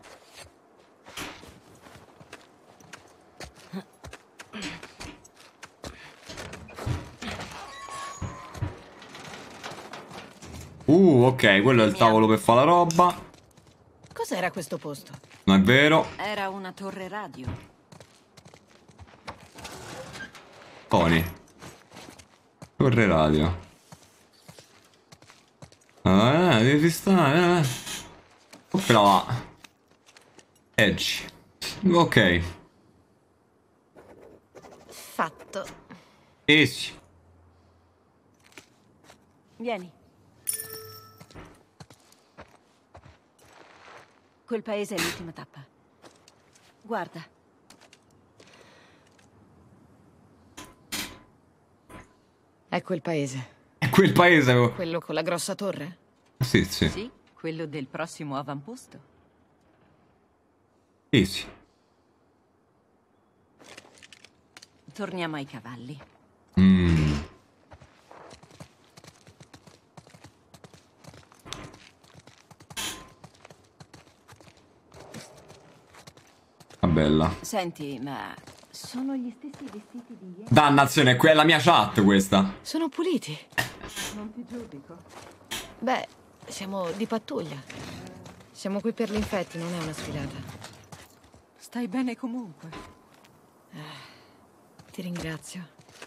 Uh, ok, quello è il tavolo per fare la roba. Cos'era questo posto? Non è vero. Era una torre radio. Tony. Torre radio. Ah, eh, devi stare. Eh. Quella va. Edge. Ok. Fatto. Esci. Vieni. Quel paese è l'ultima tappa. Guarda. Ecco il paese. È quel paese. oh. Quello con la grossa torre? Sì, sì. Sì, quello del prossimo avamposto. Esci. Torniamo ai cavalli. Mm. Ah, bella. Senti, ma sono gli stessi vestiti di ieri? Dannazione, è quella mia chat questa. Sono puliti. Non ti giudico. Beh, siamo di pattuglia. Siamo qui per gli infetti, non è una sfilata. Stai bene comunque. Ti ringrazio.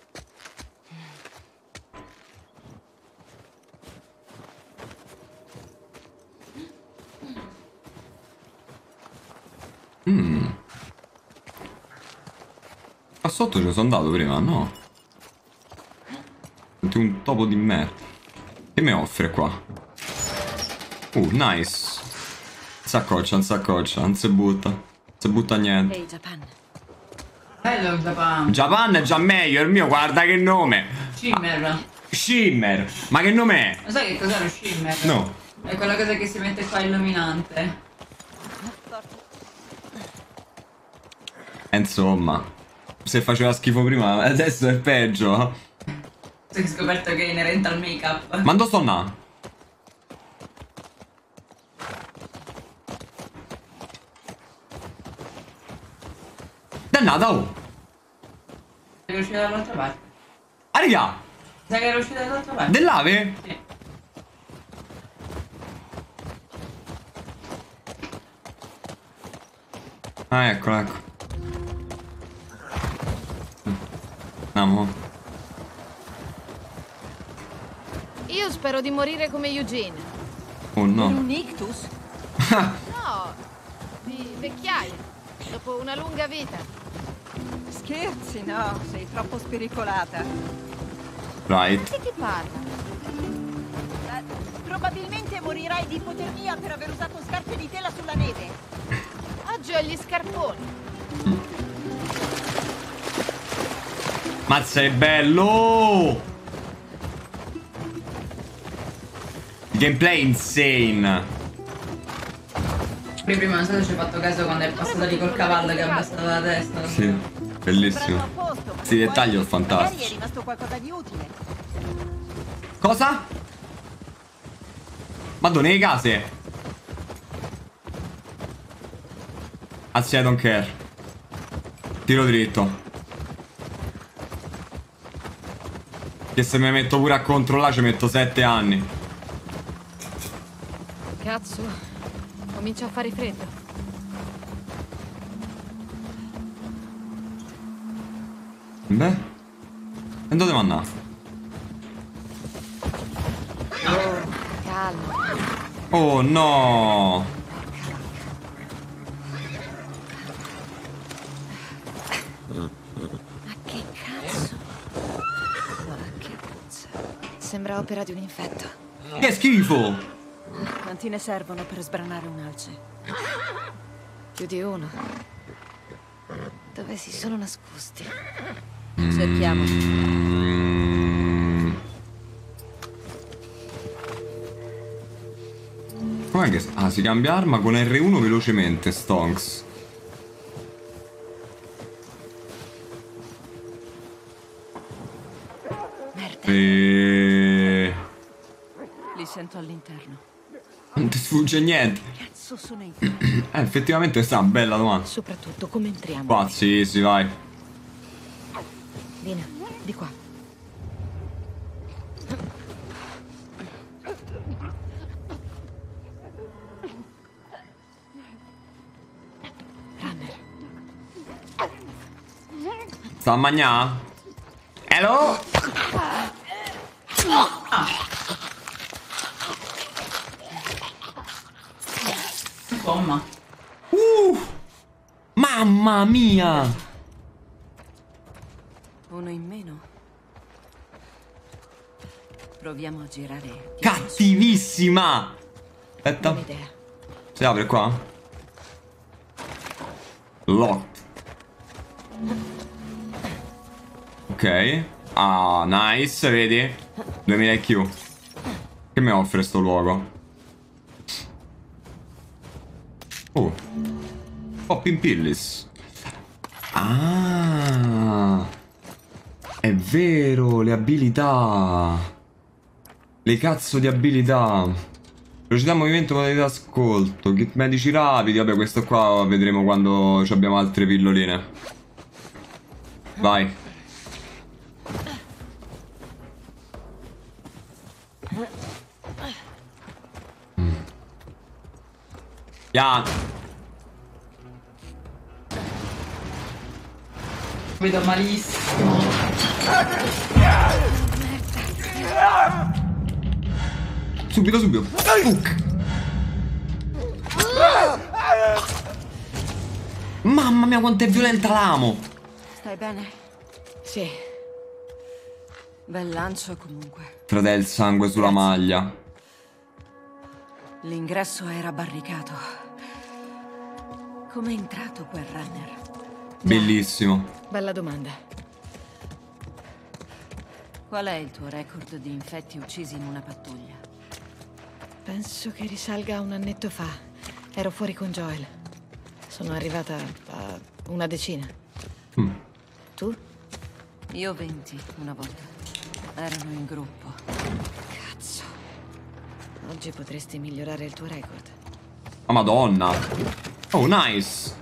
Mm. Qua sotto ci sono andato prima, no? Senti un topo di merda. Che mi offre qua? Uh, nice. S'accoccia, non s'accoccia, non si butta. Non si butta niente. Ehi, Japan. Bello Japan. Japan è già meglio, il mio, guarda che nome. Shimmer. Shimmer. Ma che nome è? Lo sai che cos'è lo shimmer? No. È quella cosa che si mette qua illuminante. Eh, insomma, se faceva schifo prima, adesso è peggio. Hai scoperto che è inerente al make-up. Ma dove sto là? Dannata, oh! Sei uscito dall'altra parte. Arriva! Sai che era uscito dall'altra parte? Dell'ave? Sì. Ah, ecco, ecco. Andiamo. Io spero di morire come Eugene. Oh no. Un ictus? No, di vecchiaia, dopo una lunga vita. Scherzi, no, sei troppo spericolata. Right. Di chi parla? Eh, probabilmente morirai di ipotermia per aver usato scarpe di tela sulla neve. Oggi ho gli scarponi. Mazza, è bello! Gameplay insane. Io prima non so se ci hai fatto caso quando è passato lì col cavallo che ha abbassato la testa. Sì, bellissimo. Questi dettagli sono Magari è fantastici. rimasto qualcosa di utile. Cosa? Madonna, le case. Anzi, I don't care. Tiro dritto. Che se mi metto pure a controllare ci metto sette anni. Cazzo, comincia a fare freddo. Beh, e dove manna? Oh, calma. Oh no! Ma che cazzo? Ma che puzza. Sembra opera di un infetto. Che schifo! Quanti ne servono per sbranare un'alce? Più di uno. Dove si sono nascosti? Cerchiamo. Mm. Com'è che... Ah, si cambia arma con R uno velocemente, Stonks. Merda. E... Li sento all'interno. Non ti sfugge niente. Cazzo sono i... Eh, effettivamente questa è una bella domanda. Soprattutto come entriamo. Qua, sì, sì, vai. Dina, di qua. Runner. Sta a magnà? Hello? Insomma. Uh! Mamma mia! Uno in meno. Proviamo a girare. Cattivissima! Aspetta. Buona idea. Si apre qua? Locked. Ok. Ah, nice, vedi? duemila I Q. Che mi offre sto luogo? Oh. Popping Pillis. Ah. È vero, le abilità. Le cazzo di abilità. Velocità, movimento, modalità ascolto. Kit medici rapidi. Vabbè, questo qua vedremo quando abbiamo altre pilloline. Vai. Mm. Yeah. Vedo malissimo. Subito, subito. Fuck. Mamma mia, quanto è violenta l'amo. Stai bene? Sì. Bel lancio comunque. Frate, il sangue sulla maglia. L'ingresso era barricato. Com'è entrato quel runner? Bellissimo. Bella domanda. Qual è il tuo record di infetti uccisi in una pattuglia? Penso che risalga a un annetto fa. Ero fuori con Joel. Sono arrivata a una decina. Mm. Tu? Io venti una volta. Erano in gruppo. Cazzo. Oggi potresti migliorare il tuo record. Oh madonna. Oh nice.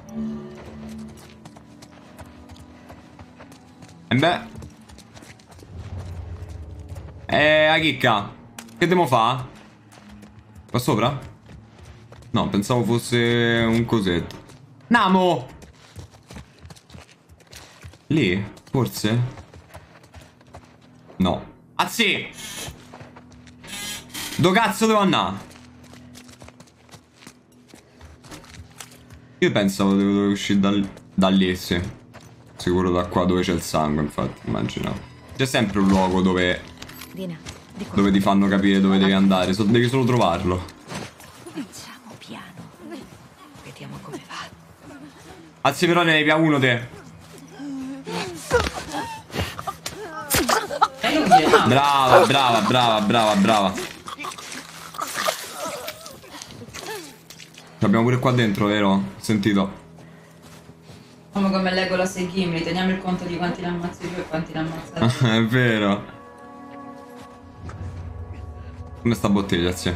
E beh. Eh, la chicca. Che devo fare? Qua sopra? No, pensavo fosse un cosetto. Namo! Lì? Forse? No. Ah sì! Dove cazzo devo andare? Io pensavo che dovevo uscire da, da lì, sì. Sicuro da qua dove c'è il sangue, infatti, immaginavo. C'è sempre un luogo dove... Dina, di qua. Dove ti fanno capire dove devi andare. So, devi solo trovarlo. Cominciamo piano. Vediamo come va. Anzi, però ne devi a uno te. Brava, brava, brava, brava, brava. L'abbiamo pure qua dentro, vero? Sentito. Come come Legolas e Gimli, teniamo il conto di quanti ne ammazzi tu e quanti ne ammazzati. È vero. Come sta bottiglia, sì.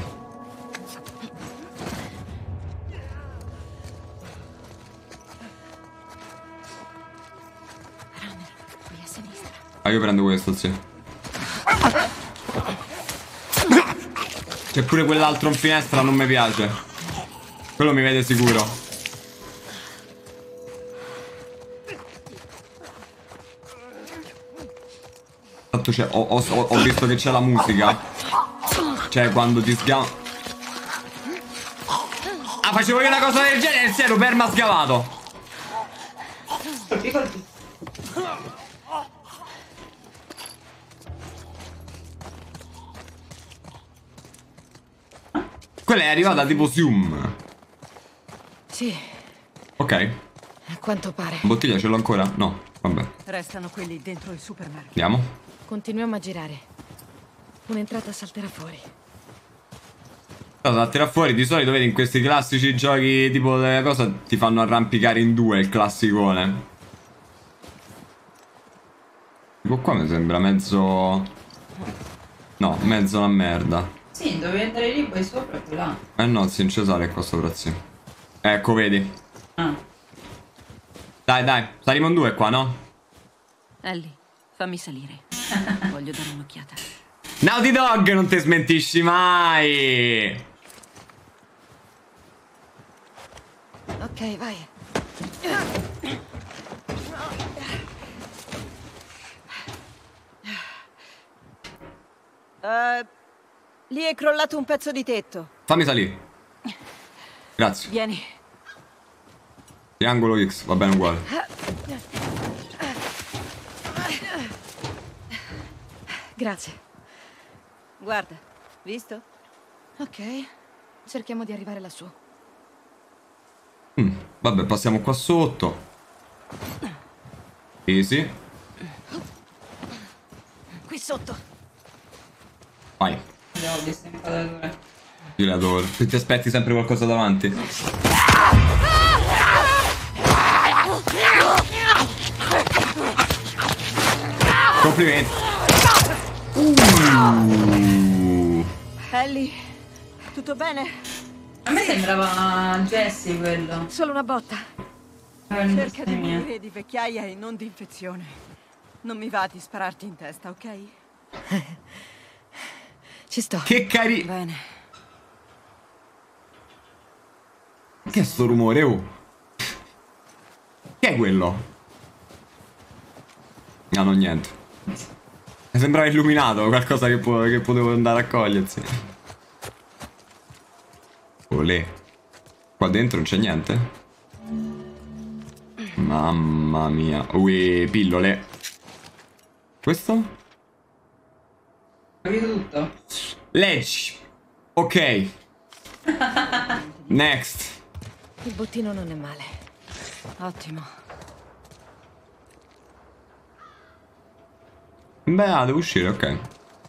Qui a sinistra. Ah, io prendo questo, sì. C'è pure quell'altro in finestra, non mi piace. Quello mi vede sicuro. Tanto c'è. Ho, ho, ho visto che c'è la musica. Cioè, quando ti schiama. Ah, facevo io una cosa del genere, si ero perma scavato. Colpi, colpi. Quella è arrivata tipo Zoom. Sì, Ok. a quanto pare. Bottiglia ce l'ho ancora? No, vabbè. Restano quelli dentro il supermarket. Andiamo. Continuiamo a girare. Un'entrata salterà fuori. Allora, tirar fuori, di solito vedi in questi classici giochi tipo delle cose ti fanno arrampicare in due il classicone. Tipo qua mi sembra mezzo... No, mezzo una merda. Sì, dovevi andare lì, poi sopra e poi là. Eh no, sì, in Cesare qua sopra, sì. Ecco, vedi. Ah. Dai, dai, saremo in due qua, no? Ellie, fammi salire. Voglio dare un'occhiata. Naughty Dog, non ti smentisci mai! Ok, vai. Uh, lì è crollato un pezzo di tetto. Fammi salire. Grazie. Vieni. Triangolo X, va bene uguale. Grazie. Guarda, visto? Ok, cerchiamo di arrivare lassù. Mm, vabbè, passiamo qua sotto. Easy. Qui sotto. Vai. Abbiamo visto inquadrature. Io le adoro. Ti aspetti sempre qualcosa davanti. Complimenti. Uh. Ellie, tutto bene? A me sembrava Jessie quello. Solo una botta. Eh, Cerca di mia. morire di vecchiaia e non di infezione. Non mi va di spararti in testa, ok? Ci sto. Che cari... Bene. Che è sto rumore, oh? Che è quello? No, no, niente. Mi sembrava illuminato, qualcosa che, po che potevo andare a cogliersi. Olè. Qua dentro non c'è niente? Mamma mia. Ui, pillole. Questo? Capito tutto? Leggi. Ok. Next. Il bottino non è male. Ottimo. Beh, ah, devo uscire, ok.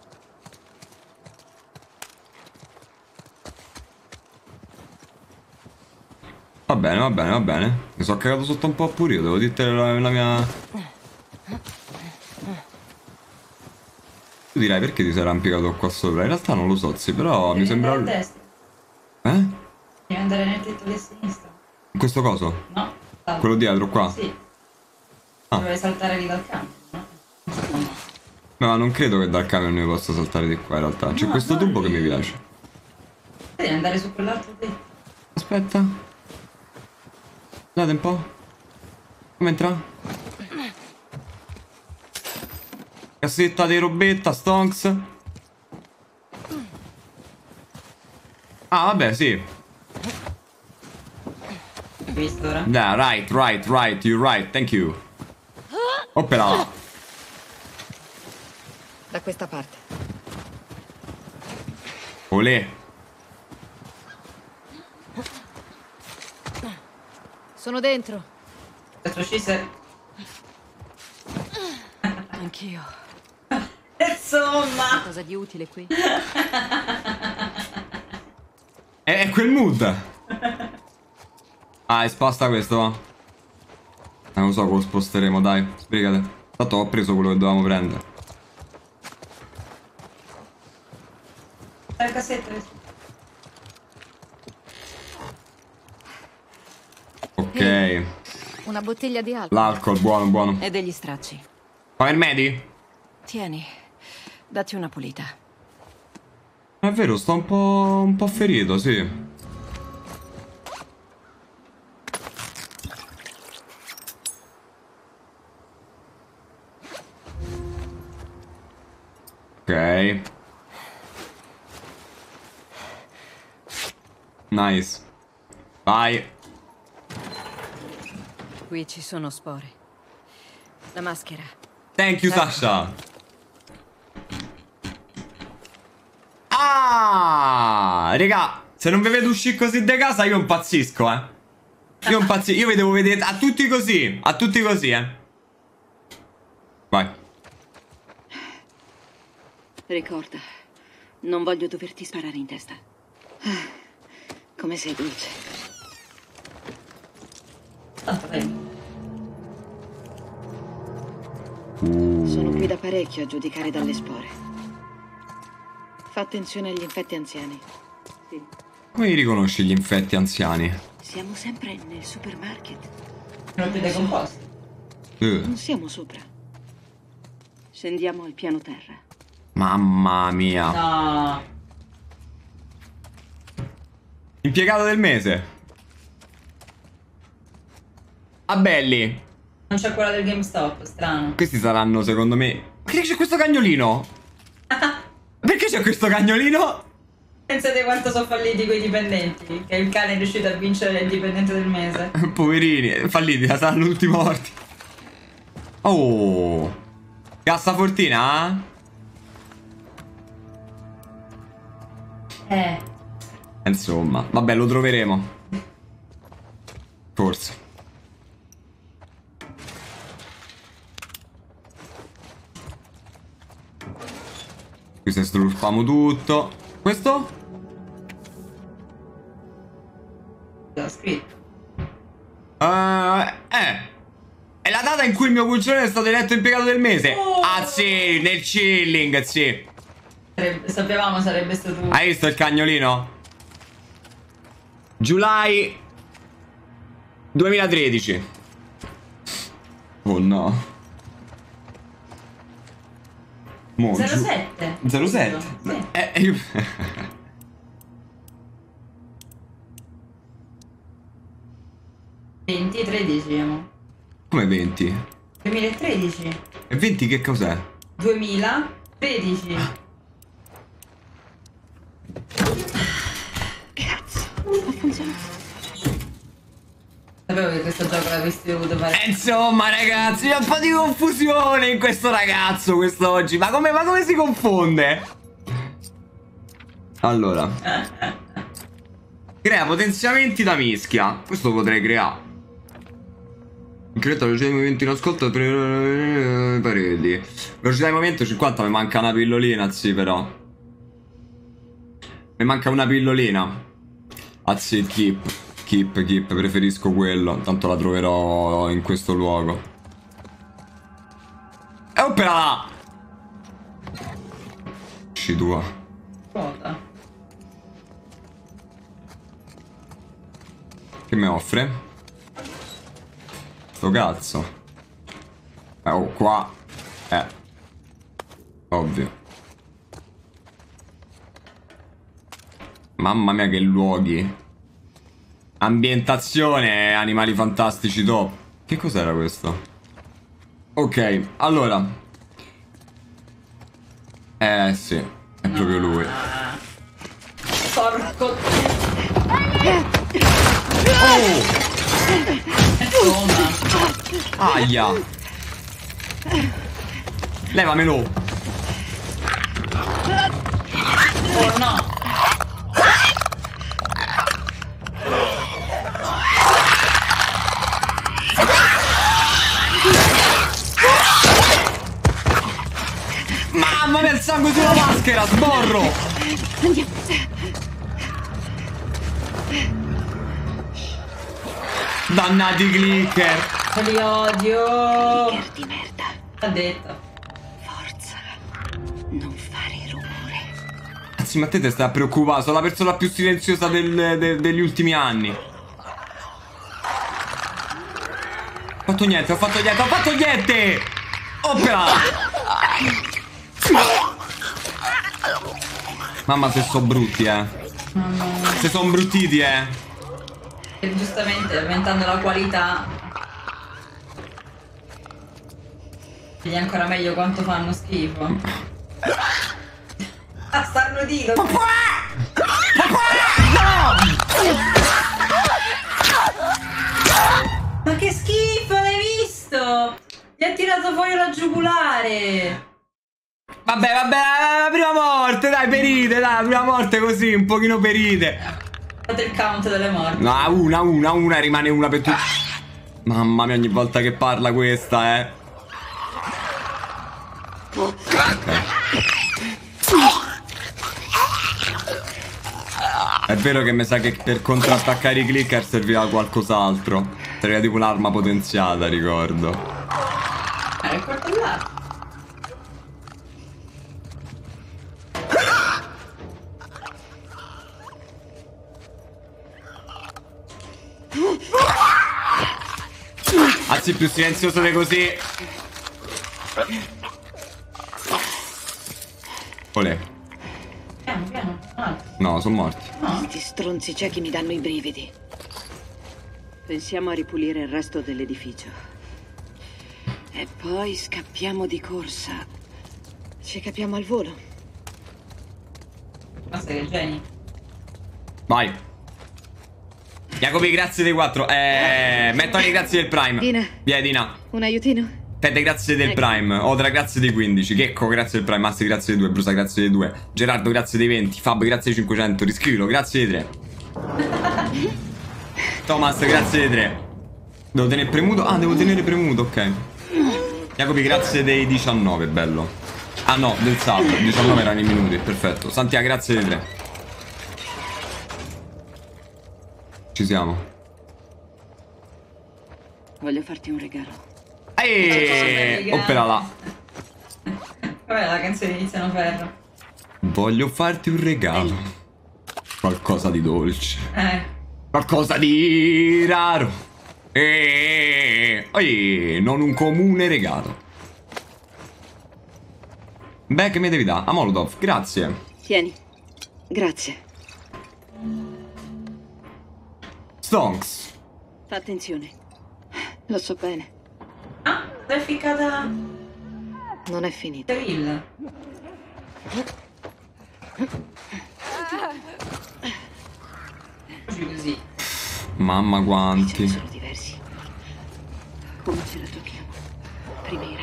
Va bene, va bene, va bene. Mi sono cagato sotto un po' pure io, devo dirti la, la mia... Tu dirai perché ti sei arrampicato qua sopra? In realtà non lo so, sì, però Devi mi sembra... andare a destra. Eh? Devi andare nel tetto di sinistra. In questo coso? No. Salta. Quello dietro qua? Sì. Ah. Dovrei saltare lì dal campo, no? No, ma non credo che dal camion io possa saltare di qua in realtà. C'è No, questo no, tubo lì. che mi piace. Devi andare su quell'altro tetto. Aspetta. Date un po'. Come entra? Cassetta di robetta, stonks. Ah, vabbè, sì. Visto ora? Nah, right, right, right, you're right, thank you. Oppela. Da questa parte. Olè. Sono dentro. Questo scissor. Anch'io. Insomma. Cosa di utile qui? È, è quel mood. Ah, sposta questo, va. Eh, non so come lo sposteremo, dai. Sbrigate. Tanto ho preso quello che dovevamo prendere. La cassetta. Ok. Una bottiglia di alcol. L'alcol, buono, buono. E degli stracci. Fai il medi? Tieni, datti una pulita. È vero, sto un po'... un po' ferito, sì. Ok. Nice. Vai. Qui ci sono spore. La maschera. Thank you, Sasha. Ah, raga, se non vi vedo uscire così da casa io impazzisco, eh. Io impazzisco, io vi devo vedere a tutti così, a tutti così, eh. Vai. Ricorda, non voglio doverti sparare in testa. Come sei dolce. Sono qui da parecchio a giudicare dalle spore. Fa attenzione agli infetti anziani. Sì. Come riconosci gli infetti anziani? Siamo sempre nel supermarket. Non più decomposti. Eh. Non siamo sopra. Scendiamo al piano terra. Mamma mia. No. Impiegato del mese. Ah, belli. Non c'è quella del GameStop, strano. Questi saranno, secondo me... Perché c'è questo cagnolino? Perché c'è questo cagnolino? Pensate quanto sono falliti quei dipendenti. Che il cane è riuscito a vincere il dipendente del mese. Poverini, falliti, saranno l'ultima volta. Oh. Cassafortina? Eh. Insomma, vabbè, lo troveremo. Forse. Qui se struffiamo tutto. Questo? L'ho scritto. Uh, eh. È la data in cui il mio cucciolone è stato eletto impiegato del mese. Oh. Ah sì, nel chilling, sì. Sarebbe, sapevamo sarebbe stato... Hai visto il cagnolino? July duemilatredici. Oh no. Mo, zero sette. zero sette. Sì. Eh, io... venti tredici, amo. Come venti? duemilatredici. E venti che cos'è? duemilatredici. Cazzo, ha funzionato. Sapevo che questo gioco l'avresti dovuto fare. Eh, insomma, ragazzi, c'è un po' di confusione in questo ragazzo quest'oggi. Ma come, ma come si confonde? Allora. Crea potenziamenti da mischia. Questo lo potrei creare. Incrementa la velocità di movimento in ascolto per le pareti. Velocità di movimento cinquanta, mi manca una pillolina, sì, però. Mi manca una pillolina. Anzi, keep. Keep, keep, preferisco quello. Tanto la troverò in questo luogo. E opera là! Esci tua. Cosa? Che mi offre? Sto cazzo. Eh, oh, qua. Eh. Ovvio. Mamma mia che luoghi. Ambientazione, animali fantastici top. Che cos'era questo? Ok, allora. Eh sì, è proprio lui. Porco. Oh! Aia. Levamelo. Oh no. Mamma mia, il sangue sulla maschera, sborro! Dannati clicker! Li odio! Clicker di merda. Ha detto. Forza, non fare rumore. Anzi, ma te te stai preoccupato, sono la persona più silenziosa del, de, degli ultimi anni. Ho fatto niente, ho fatto niente, ho fatto niente! Opera! Mamma, se sono brutti, eh. Mamma mia. Se sono bruttiti, eh. E giustamente aumentando la qualità. Vedi ancora meglio quanto fanno schifo. Ah, stanno dito. Ma che schifo, l'hai visto? Gli ha tirato fuori la giugulare. Vabbè, vabbè, la prima morte, dai, perite, dai, la prima morte così, un pochino perite. Fate il count delle morti. No, una, una, una, rimane una per tutti. Mamma mia, ogni volta che parla questa, eh. Okay. È vero che mi sa che per contrattaccare i clicker serviva qualcos'altro. Serviva tipo un'arma potenziata, ricordo. Eh, ricordo là. Anzi, più silenzioso di così. Olè. Piano, piano. Ah. No, sono morti. Questi stronzi ciechi mi danno i brividi. Pensiamo a ripulire il resto dell'edificio. E poi scappiamo di corsa. Ci capiamo al volo. Ma sei geni. Vai. Jacopi, grazie dei quattro. Eh, Mettoni, grazie del Prime. Dina. Via, Dina. Un aiutino? Tete, grazie del Ecco. Prime. Odra, grazie dei quindici. Checco, grazie del Prime. Massi, grazie dei due. Brusa, grazie dei due. Gerardo, grazie dei venti. Fab, grazie dei cinquecento. Riscrivilo, grazie dei tre. Thomas, grazie dei tre. Devo tenere premuto? Ah, devo tenere premuto, ok. Jacopi, grazie dei diciannove, bello. Ah no, del salto. diciannove erano i minuti, perfetto. Santia, grazie dei tre. Ci siamo. Voglio farti un regalo. Eeeh, opera là. Vabbè, la canzone di Tiziano Ferro. Voglio farti un regalo. Qualcosa di dolce. Eh. Qualcosa di raro. E eh, non un comune regalo. Beh, che mi devi dare? A Molotov, grazie. Tieni. Grazie. Stonks. Fa attenzione. Lo so bene. Ah, l'hai ficcata. Non è finita. Devil. Così. Mamma quanti. Sono diversi. Come ce la giochiamo? Prima i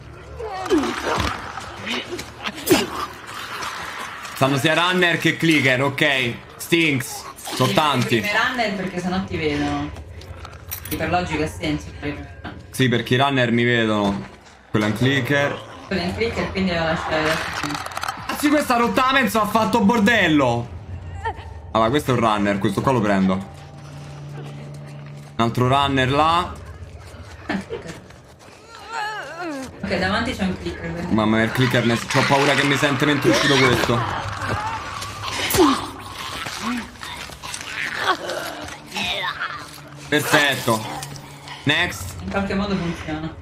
runner. Stanno sia runner che clicker, ok. Stinks. Sono tanti. Prima runner perché sennò ti vedono. E per logica ha senso. Sì, perché i runner mi vedono. Quello è un clicker. Quello in clicker, quindi la lasciare. Anzi, questa rottamento ha fatto bordello. Allora, questo è un runner. Questo qua lo prendo. Un altro runner là. Ok, Ok, davanti c'è un clicker. Quindi. Mamma mia, il clicker, ne... ho paura che mi sente mentre è uscito questo. Perfetto. Next. In qualche modo funziona.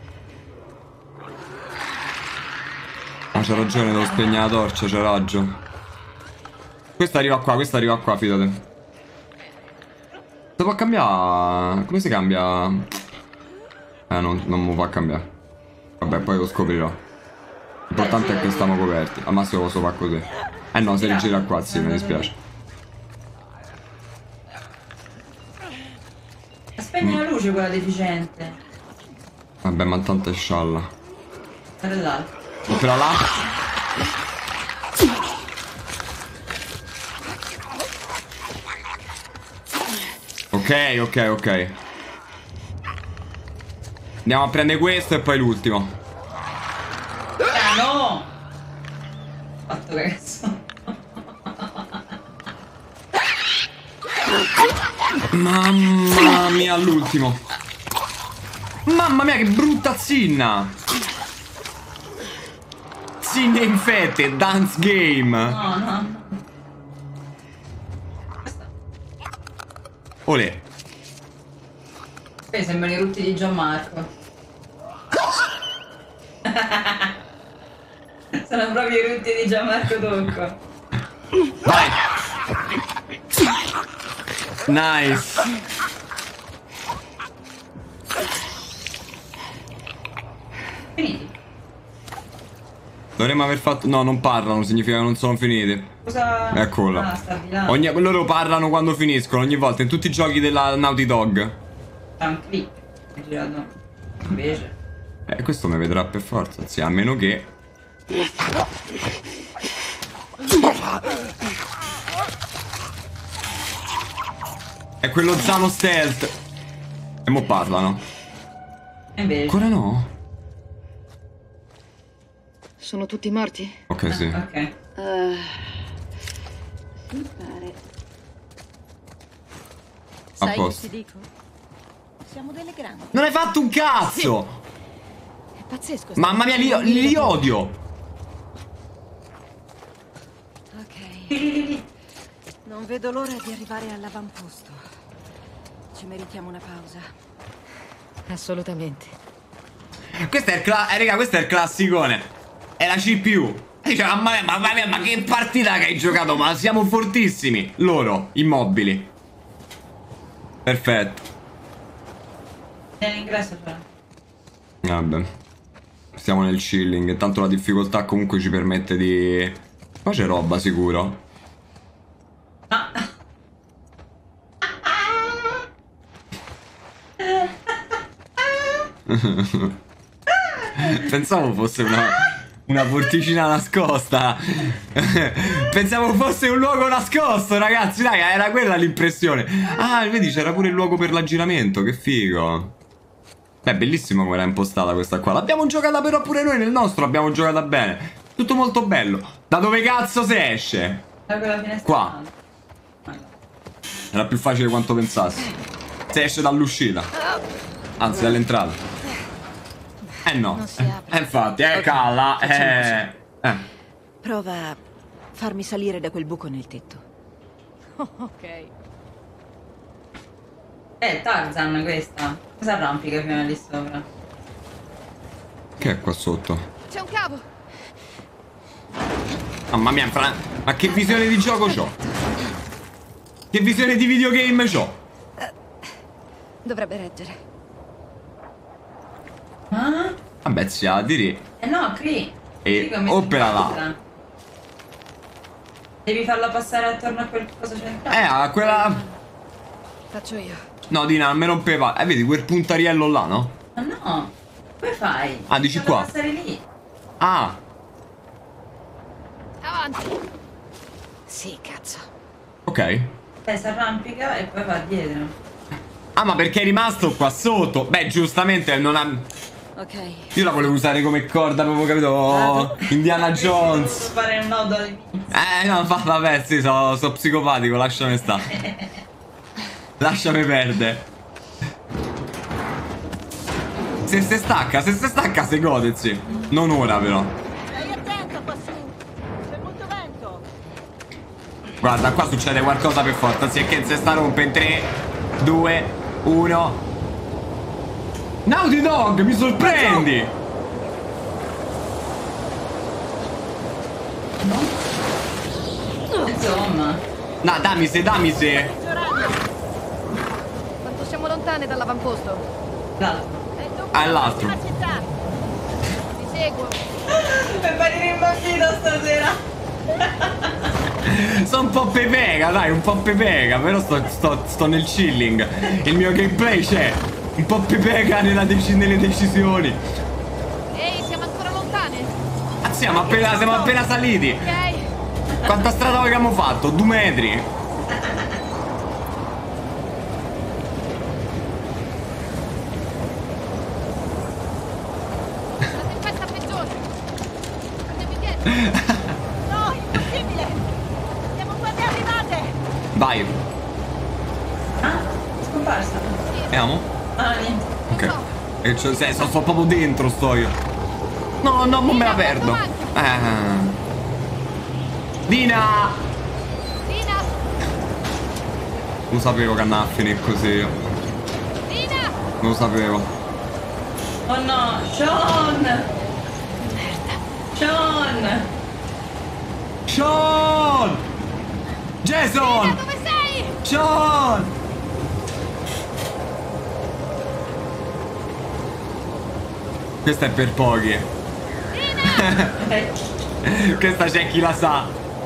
Ah, c'ha ragione, devo spegnere la torcia, c'ha ragione. Questa arriva qua, questa arriva qua, fidate. Si può cambiare... Come si cambia? Eh, non, non mi fa cambiare. Vabbè, poi lo scoprirò. L'importante è che stiamo coperti. Al massimo posso fare così. Eh no, se rigira qua, sì, mi dispiace. Spegni la luce quella deficiente. Vabbè, ma tanto è scialla. Guarda l'altro. Opera là. Ok, ok, ok. Andiamo a prendere questo e poi l'ultimo. Ah no! Fatto cazzo. Mamma mia, l'ultimo. Mamma mia, che brutta zinna. Zinne infette, dance game. No, no. Olè. Poi sembrano i rutti di Gianmarco. Sono proprio i rutti di Gianmarco Tocco. Vai. Nice. Finiti. Dovremmo aver fatto... No, non parlano, significa che non sono finiti. Cosa... Eccolo. Ah, sta di là. Ogni... Loro parlano quando finiscono, ogni volta, in tutti i giochi della Naughty Dog. C'è un click. È girato. Invece. Eh, questo mi vedrà per forza, sì, a meno che... È quello Zano Stealth. E mo parlano. E invece. Ancora no? Sono tutti morti? Ok, sì. Ah, ok. Uh, mi pare. A Sai che posto. ti dico? Siamo delle grandi. Non hai fatto un cazzo! È pazzesco. Mamma mia, li, li odio! Ok. Non vedo l'ora di arrivare all'avamposto. Ci meritiamo una pausa. Assolutamente. Questo è il cla- eh, raga, questo è il classicone. È la C P U. E dice, mamma mia, mamma mia, ma che partita che hai giocato? Ma siamo fortissimi. Loro, immobili. Perfetto. L'ingresso c'è. Vabbè. Stiamo nel chilling. Tanto la difficoltà comunque ci permette di... Qua c'è roba sicuro. Ah. Pensavo fosse una, una porticina nascosta. Pensavo fosse un luogo nascosto, ragazzi. Dai, era quella l'impressione. Ah, vedi, c'era pure il luogo per l'aggiramento. Che figo. Beh, bellissimo come era impostata questa qua. L'abbiamo giocata però pure noi nel nostro. L'abbiamo giocata bene. Tutto molto bello. Da dove cazzo si esce? Da quella finestra. Qua. Era più facile quanto pensassi. Si esce dall'uscita. Anzi, dall'entrata. Eh no. Eh, infatti, eh, calla. Eh. eh. Prova a farmi salire da quel buco nel tetto. Ok. Eh, Tarzan questa. Cosa arrampica prima lì sopra? Che è qua sotto? C'è un cavo. Mamma mia, Fran... Ma che visione di gioco c'ho? Che visione di videogame c'ho? Dovrebbe reggere. Ah? Vabbè, zia, direi. Eh no, qui. E Qui ho messo opera in là. destra. Devi farla passare attorno a quel coso centrale. Eh, a quella... Faccio io. No, Dina, non me rompeva. Eh, vedi quel puntariello là, no? Ma no. Come fai? Ah, dici Farla qua? passare lì. Ah. Avanti. Sì, cazzo. Ok. Eh, si arrampica e poi va dietro. Ah, ma perché è rimasto qua sotto? Beh, giustamente non ha... Ok. Io la volevo usare come corda, avevo capito. Oh, Indiana Jones. Devo fare un nodo all'inizio. Eh, no, fa, vabbè, sì, sono so psicopatico, lasciami stare. Lasciami perdere. Se se stacca, se se stacca, se godezzi. Non ora però. Stai attento quassù. C'è molto vento. Guarda, qua succede qualcosa per forza. Si è che se sta rompe in tre, due, uno. Naughty Dog, mi sorprendi! Insomma. No, dammi se, dammi se. Quanto siamo lontane dall'avamposto? L'altro. Ah, l'altro. Ti seguo. Per fare rimbambito stasera. Sono un po' pepega, dai, un po' pepega. Però sto, sto, sto nel chilling. Il mio gameplay c'è. Un po' pepega nella dec nelle decisioni. Ehi, siamo ancora lontane? Ah, siamo appena, siamo appena saliti. Ok. Quanta strada abbiamo fatto? Due metri. La tempesta peggiore. Andiamo indietro. No, impossibile. Siamo quasi arrivate. Vai. Ah, scomparsa. Andiamo? Ah, niente. Ok. E cioè, se, sto, sto proprio dentro, sto io. No, no, non me la perdo. Eh. Dina! Dina! Lo sapevo che andava a finire così. Dina! Lo sapevo. Oh no, Sean! Merda. Sean! Sean! Jason! Dina, dove sei? Sean! Questa è per pochi. Questa c'è chi la sa.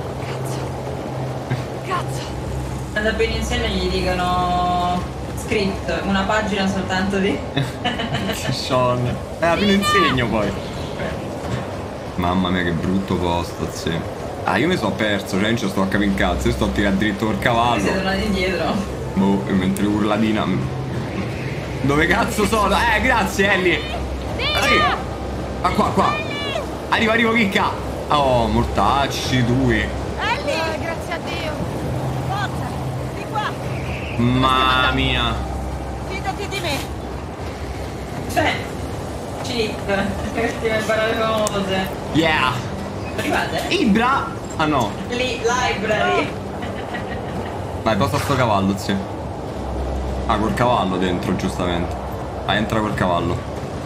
Cazzo. Quando appena insieme gli dicono script, una pagina soltanto di... Sean. Eh, appena insegno poi. Mamma mia che brutto posto, sì. Ah, io mi sono perso, cioè non ci sto a capire in cazzo. Io sto a tirare dritto col cavallo. Siete tornati indietro. Boh, e mentre urladina. Dove cazzo sono? Eh, grazie Ellie. Arriva. Ah, qua, qua. Arriva, arrivo, chicca. Oh, mortacci, due. Ellie! Ah, grazie a Dio. Forza, di qua. Mamma mia. Fidati di me. Cioè, cheat. Queste parole famose. Yeah. Arrivate? Ibra. Ah no. Lì, library. Vai, posa sto cavallo, zio. Ah, col cavallo dentro, giustamente. Ah, entra col cavallo.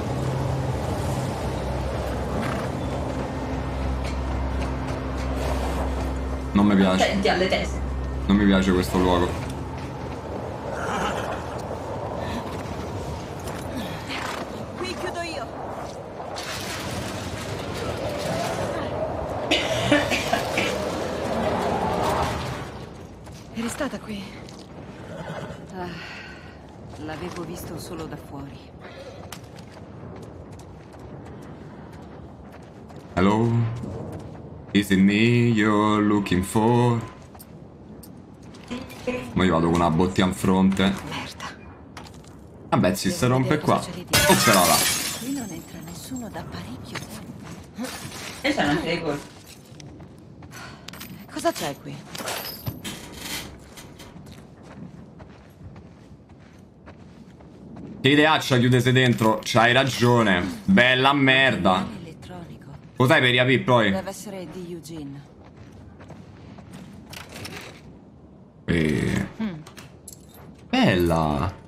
Non mi piace. Attenti alle teste. Non mi piace questo luogo. Qui chiudo io. Eri stata qui? Ah, l'avevo visto solo da fuori. Hello? Is it me you're looking for? Ma io vado con una bottiglia in fronte. Merda. Vabbè, si si rompe qua. Oh, però là. Qui non entra nessuno da parecchio tempo. E c'è una table. Cosa c'è qui? Che ideaccia chiudese dentro. C'hai ragione. Bella merda. Cos'hai per riapire poi? Deve essere di Eugene. E... Bella.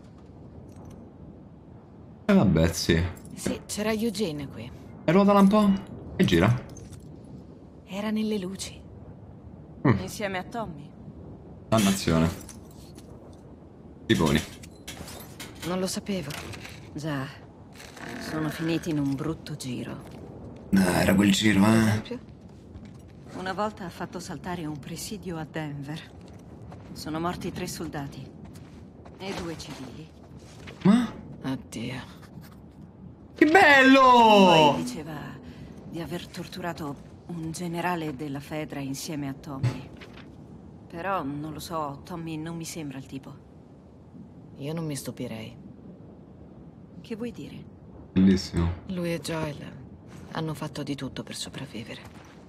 E vabbè, sì. Sì, c'era Eugene qui. E ruotala un po'. E gira. Era nelle luci. Mm. Insieme a Tommy. Dannazione. Tiponi. Non lo sapevo. Già. Sono finiti in un brutto giro. Ah, era quel giro, eh. Una volta ha fatto saltare un presidio a Denver. Sono morti tre soldati e due civili. Ma? Oddio. Che bello! Poi diceva di aver torturato un generale della Fedra insieme a Tommy. Però non lo so, Tommy non mi sembra il tipo. Io non mi stupirei. Che vuoi dire? Bellissimo. Lui e Joel hanno fatto di tutto per sopravvivere.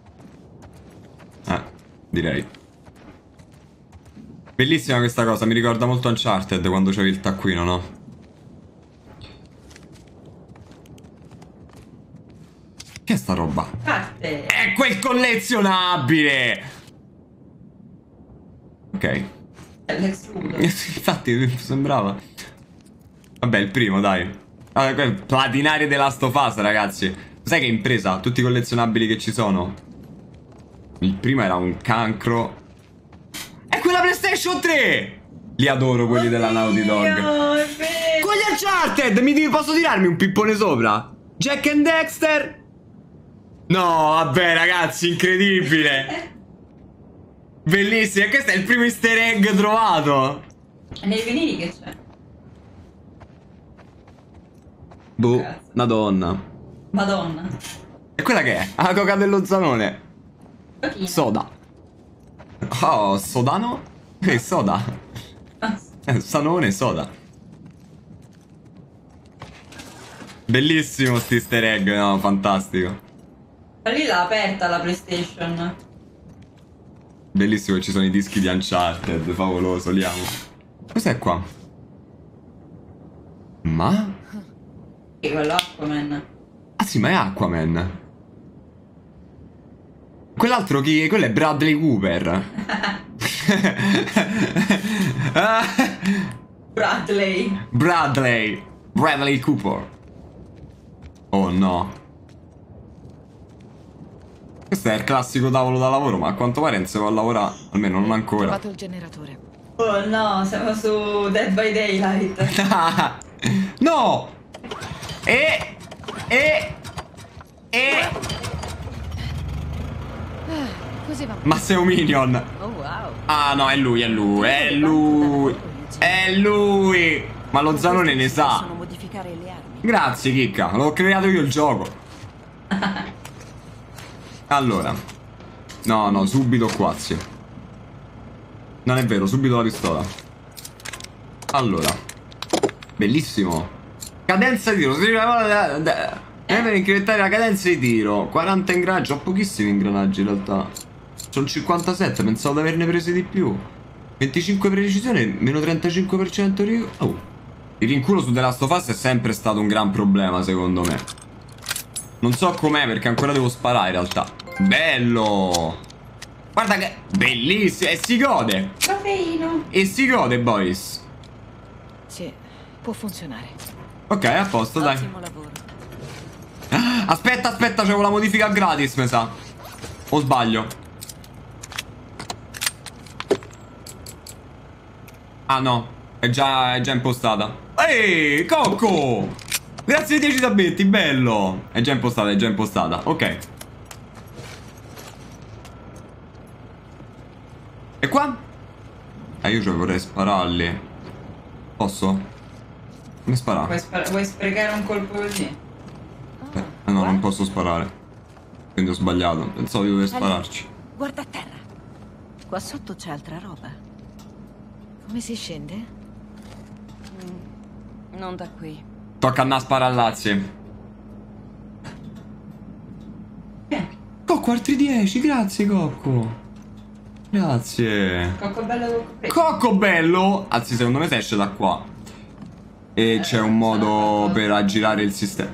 Eh, direi. Bellissima questa cosa, mi ricorda molto Uncharted quando c'avevi il taccuino, no? Che è sta roba? Carte. È quel collezionabile! Ok. È l'excludo. Infatti, sembrava. Vabbè, il primo, dai. Allora, platinari The Last of Us, ragazzi. Sai che impresa? Tutti i collezionabili che ci sono. Il primo era un cancro. È quella PlayStation tre! Li adoro quelli oh della Naughty Dog. Con gli Uncharted! Mi posso tirarmi un pippone sopra? Jack and Dexter? No, vabbè, ragazzi, incredibile. Bellissimo. E questo è il primo easter egg trovato. E nei vinili che c'è? Boh, madonna. Madonna. E quella che è? La coca dello Zanone. Pochino. Soda. Oh, sodano? Che soda? Eh, Sanone soda. Bellissimo sti easter egg, no, fantastico. Ma lì l'ha aperta la PlayStation. Bellissimo che ci sono i dischi di Uncharted, favoloso, li amo. Cos'è qua? Ma? E quello Aquaman. Ah sì, ma è Aquaman. Quell'altro chi? Quello è Bradley Cooper. Bradley. Bradley. Bradley Cooper. Oh no. Questo è il classico tavolo da lavoro, ma a quanto pare non si può lavorare. Almeno non ancora. Ho trovato il generatore. Oh no, siamo su Dead by Daylight. No! E... E... E... Così va. Ma sei un minion. Oh wow. Ah no, è lui, è lui, è lui. È lui. Ma lo Zanone ne sa. modificare le armi. Grazie, chicca. L'ho creato io il gioco. Allora. No, no, subito qua, sì. Non è vero, subito la pistola. Allora. Bellissimo. Cadenza di tiro. Per incrementare la cadenza di tiro. quaranta ingranaggi. Ho pochissimi ingranaggi in realtà. Sono cinquantasette. Pensavo di averne presi di più. venticinque precisione. Meno trentacinque per cento di... Oh. Il rinculo su The Last of Us è sempre stato un gran problema secondo me. Non so com'è perché ancora devo sparare in realtà. Bello. Guarda che... Bellissimo. E si gode. Trofeino. E si gode, boys. Sì, può funzionare. Ok, a posto, dai. Ottimo lavoro. Aspetta, aspetta, c'è una modifica gratis, mi sa. O sbaglio? Ah no, è già, è già impostata. Ehi, Cocco! Grazie ai dieci tabetti, bello. È già impostata, è già impostata, ok. E qua? Eh, io cioè vorrei spararli. Posso? Come sparare? Vuoi, spar vuoi sprecare un colpo così? Eh, no, non posso sparare. Quindi ho sbagliato. Pensavo di dover spararci. Guarda a terra. Qua sotto c'è altra roba. Come si scende? Mm, non da qui. Tocca andare a sparallazzi. Cocco, altri dieci, grazie Cocco. Grazie. Cocco bello, cocco bello. Cocco bello. Anzi, secondo me si esce da qua. E eh, c'è un modo per aggirare il sistema.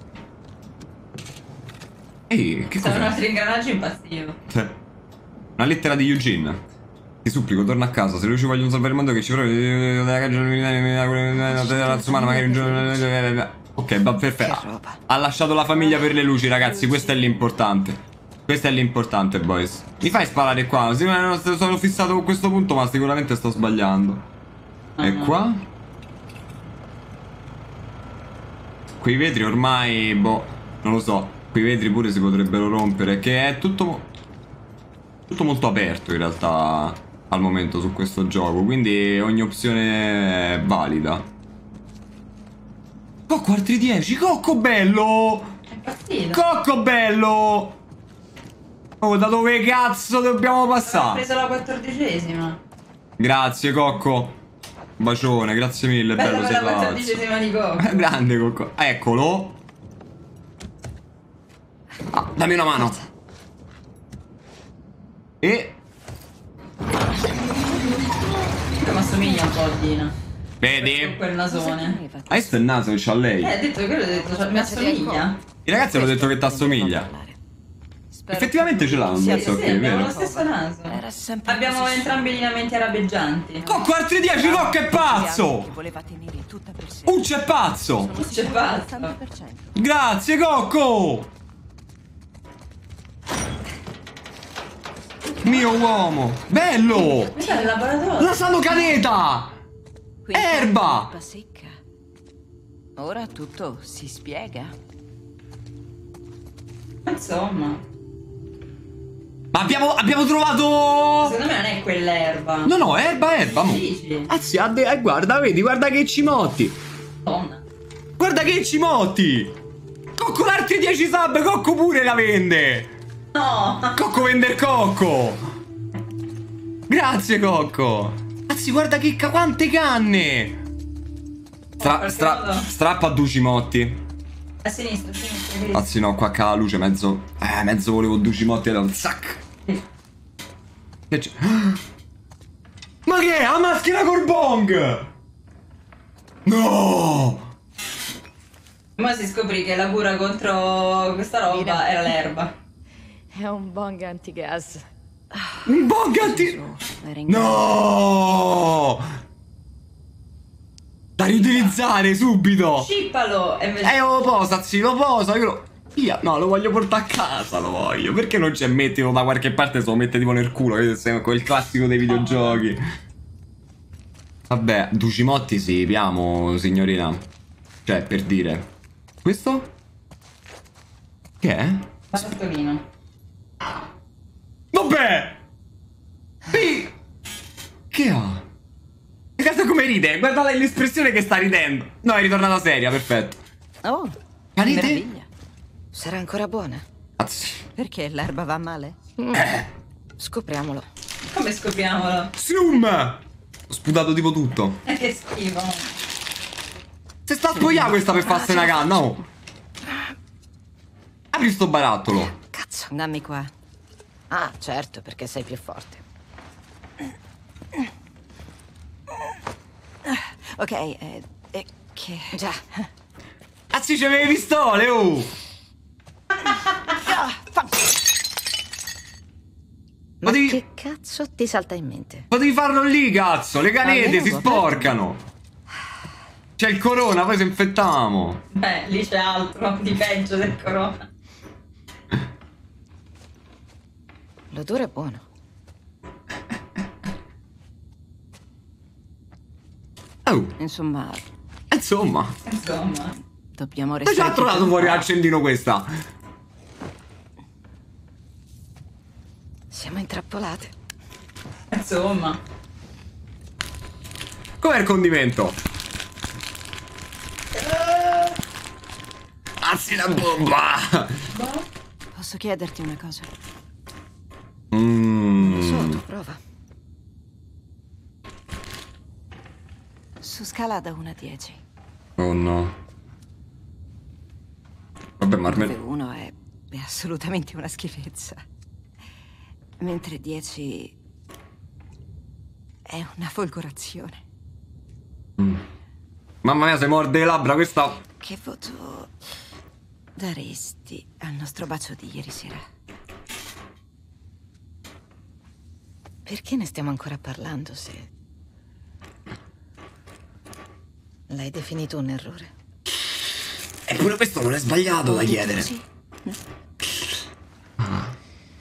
Ehi, che Sono cos'è? altri ingranaggi impastivo. Una lettera di Eugene. Ti supplico, torna a casa. Se lui ci vogliono salvare il mondo, che ci provi della cagiola della razza umana, magari un giorno. Ok, va perfetto. Ha lasciato la famiglia per le luci, ragazzi. Questo è l'importante. Questo è l'importante, boys. Mi fai sparare qua? Sono fissato con questo punto, ma sicuramente sto sbagliando. E qua? Quei vetri ormai, boh, non lo so. Quei vetri pure si potrebbero rompere. Che è tutto Tutto molto aperto in realtà al momento su questo gioco. Quindi ogni opzione è valida. Cocco, altri dieci. Cocco bello. Cocco bello. Oh, da dove cazzo dobbiamo passare? Ho preso la quattordicesima. Grazie Cocco. Bacione, grazie mille. Bella, bello, per sei la quattordicesima di Cocco. Grande Cocco. Eccolo. Ah, dammi una mano. E Ma assomiglia un po' a Dina. vedi? Quel nasone. Ah, questo è il naso che c'ha lei. Eh, ha detto quello, ho detto, mi assomiglia. I ragazzi hanno detto che t'assomiglia. Effettivamente ce l'ha un Sì, mezzo, sì, ok, abbiamo vero? lo stesso naso. Abbiamo entrambi lineamenti arabeggianti. Cocco, altri dieci, Cocco è pazzo! Voleva tenere tutta per sé. Uccio è pazzo! Uccio è pazzo! Grazie, Cocco! Mio uomo! Bello! Questo è il laboratorio. La Sano Caneta! Erba! Erba secca. Ora tutto si spiega. Insomma. Ma abbiamo, abbiamo trovato... Secondo me non è quell'erba. No, no, erba, erba, mo. Dici? Anzi, eh, guarda, vedi, guarda che cimotti. Donna. Guarda che cimotti. Cocco, l'altri dieci sub, Cocco pure la vende. No. Cocco vende il cocco. Grazie, Cocco. Anzi, guarda che ca quante canne. Stra stra strappa due cimotti. A sinistra, a sinistra, a sinistra. Anzi no, qua ca la luce, mezzo... Eh, mezzo volevo due cimotti e era un sac. Che c'è? Ma che è? La maschera col bong! No! Ma si scoprì che la cura contro questa roba era l'erba. È un bong antigas. Un bong anti... No! Da riutilizzare subito! Scippalo! E invece... Eh, lo posa, sì, lo posa, io lo... Via, no, lo voglio portare a casa, lo voglio. Perché non c'è mettilo da qualche parte se lo mette tipo nel culo, che è quel classico dei videogiochi. Vabbè, Ducimotti sì, piamo, signorina. Cioè, per dire. Questo? Che è? Barattolino. Vabbè! Pi... Che ha? Guarda come ride, guarda l'espressione che sta ridendo. No, è ritornata seria, perfetto. Oh, Canete? meraviglia. Sarà ancora buona? Azzi. Perché l'erba va male? Eh. Scopriamolo. Come scopriamolo? Slum! Ho sputato tipo tutto. Eh, che schifo. Se sta a spogliare questa per farsi una canna, oh. Apri sto barattolo. Cazzo. Dammi qua. Ah, certo, perché sei più forte. Ok, eh, eh, che... Già. Azzi, c'avevi le pistole, oh! Ma devi... che cazzo ti salta in mente? Potevi farlo lì, cazzo! Le canete Almeno si lo sporcano! C'è il corona, poi se infettiamo! Beh, lì c'è altro di peggio del corona. L'odore è buono. Oh! Insomma... Insomma! Insomma... Dobbiamo Hai restare... già trovato fuori l'accendino questa? Siamo intrappolate. Insomma... Com'è il condimento? Azzi la bomba! Posso chiederti una cosa? Mmm... So, tu prova. Su scala da uno a dieci. Oh no. Vabbè, ma Dove almeno... uno è, è assolutamente una schifezza. Mentre dieci è una folgorazione. Mm. Mamma mia, se morde le labbra questa... Che voto daresti al nostro bacio di ieri sera? Perché ne stiamo ancora parlando se... L'hai definito un errore? Eppure questo non è sbagliato da chiedere. Sì. Ah.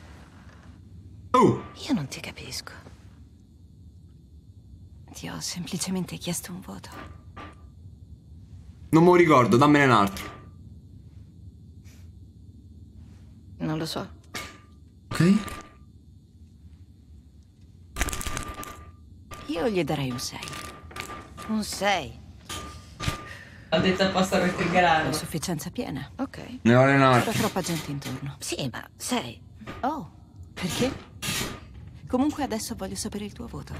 Oh! Io non ti capisco. Ti ho semplicemente chiesto un voto. Non me lo ricordo, dammene un altro. Non lo so. Ok? Io gli darei un sei. Un sei. Ho detto apposta per triggerarlo. Ho sufficienza piena. Ok. Ne vale un altro. C'era troppa gente intorno. Sì, ma sei. Oh, perché? Comunque adesso voglio sapere il tuo voto.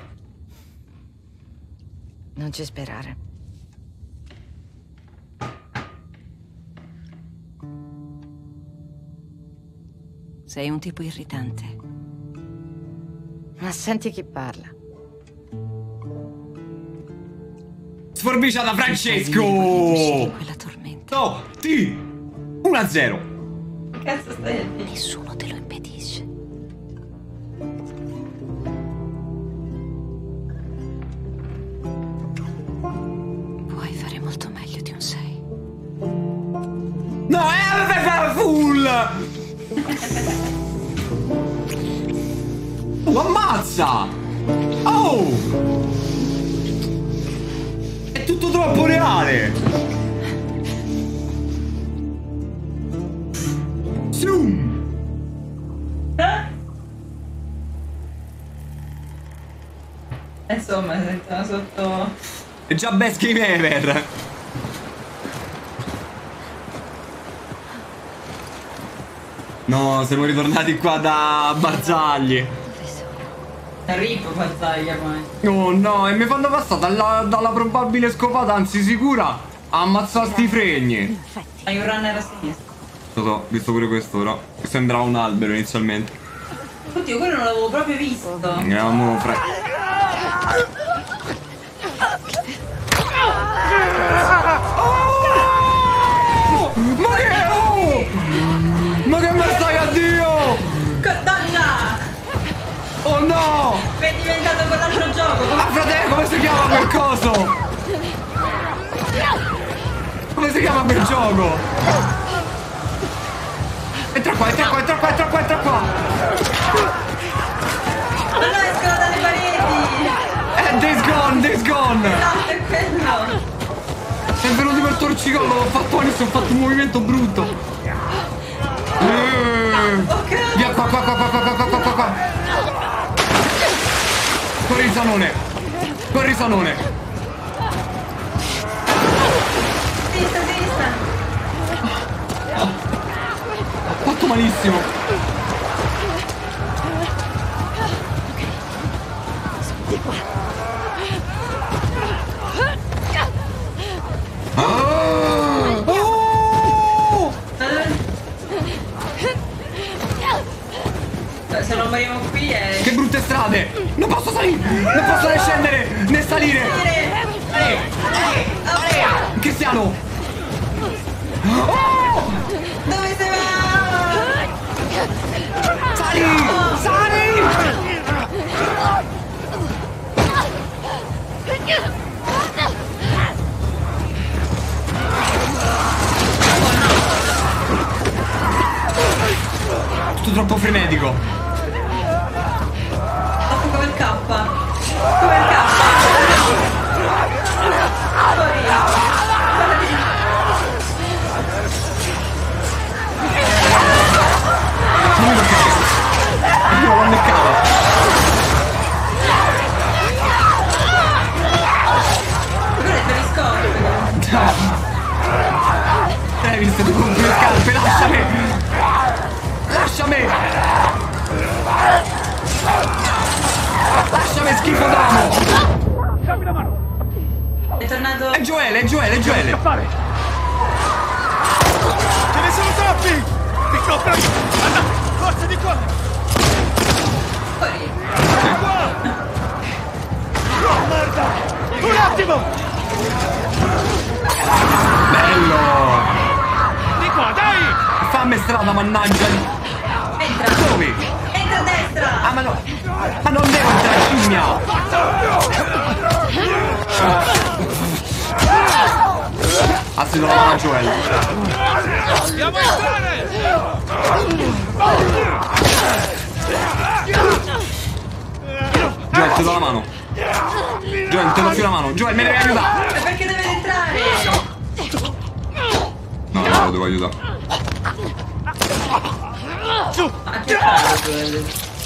Non ci sperare. Sei un tipo irritante. Ma senti chi parla. Sforbiciata Francesco! In quella tormenta. No, ti! uno a zero. Che cazzo stai a dire? Nessuno te lo impedisce. Puoi fare molto meglio di un sei. No, eh, per fare full! Oh, ammazza! Oh! È tutto troppo reale! Zoom! Insomma, si sentono sotto... È già best game ever! No, siamo ritornati qua da Barzagli. Rip Barzaglia poi. Oh no, e mi fanno passare dalla, dalla probabile scopata, anzi sicura, a ammazzare sti fregni. Hai un runner a sinistra. Lo so, visto pure questo però. Sembrava un albero inizialmente. Oddio, quello non l'avevo proprio visto. Andiamo, fra... Oh! Ma che... Oh! Ma che me stai a Dio? Donna! Oh no! È diventato quell'altro gioco. Ma fratello, come si chiama quel coso? Come si chiama quel gioco? Entra qua, entra qua, entra qua, entra qua, entra qua! Ma no, escono dalle pareti! Eh, Days Gone, Days Gone! Esatto, è quello! È venuto per torcicollo, ho fatto adesso, ho fatto un movimento brutto! Eh. Via qua, qua, qua, qua, qua, qua, qua, qua, qua! Corri Zanone! Corri Zanone! Sinistra, sinistra! Ho fatto malissimo! Di qua. Oh! Oh! Se non moriamo qui è... Che brutte strade! Non posso salire! Non posso né scendere né salire! Cristiano! Oh! Dove sei? Sali! Sali! Tutto troppo frenetico. Fatto come il K. Come il K. Corri. Non mi toccare. Io l'ho neccato. Quello è per i scorpi. Hai visto tu con le scarpe? Lasciami! Lasciami! Lasciami, schifo d'uomo! Dammi la mano! È tornato... È Joele, è Joele, è Joele! Ce ne sono troppi! Ti coprono! Anda! Forza di correre! Corri! Oh, merda! Un attimo! Bello! Di qua, dai! Fammi strada, mannaggia! Entra! Dove? Entra a destra! Ah, ma no! Ma non devo entrare, scimmia! Ah, si trova la Joel! Dobbiamo entrare! Joel, ti do la mano! Joel, ti do più la mano! Joel, me ne devi aiutare! Ma perché deve entrare? No, no, lo devo aiutare! Ma che fai?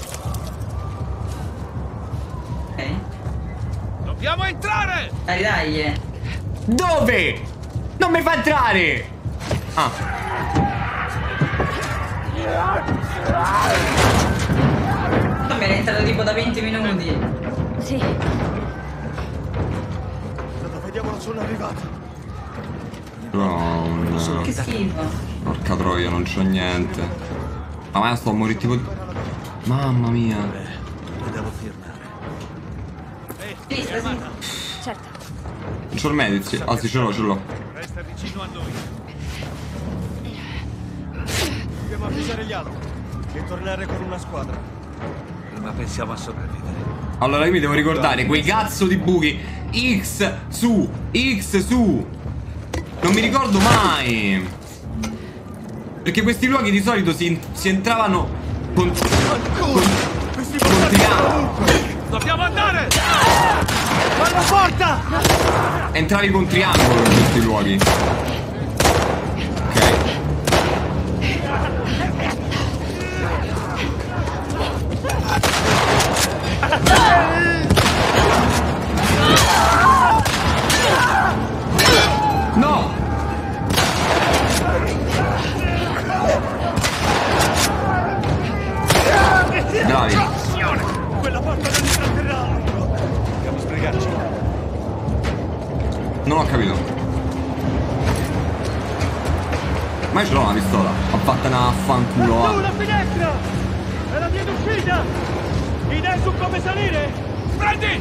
Ok. Dobbiamo entrare! Dai, dai! Dove? Non mi fa entrare! Ah. Ma mi era entrato tipo da venti minuti. Sì. Dove vediamo la sono arrivata. No, no. Che schifo. Porca troia, non c'ho niente. Ma mai sto a morire tipo... Mamma mia. Lo devo firmare. Sinistra, sinistra. Certo. Non c'ho il medici. Ah sì, ce l'ho, ce l'ho. Resta vicino a noi. Dobbiamo avvisare gli altri e tornare con una squadra. Prima pensiamo a sopravvivere. Allora io mi devo ricordare quei cazzo di buchi. X su, X su. Non mi ricordo mai. Perché questi luoghi di solito si, si entravano con, con, con triangolo. Dobbiamo andare! Alla porta! Entravi con triangolo in questi luoghi. Ok. No! Bravi. Quella porta non ci tratterrà! Dobbiamo sbrigarci. Non ho capito. Ma io ce l'ho una pistola. Ho fatto una fanculo. Su, la finestra! È la via d'uscita! Idee su come salire? Prendi!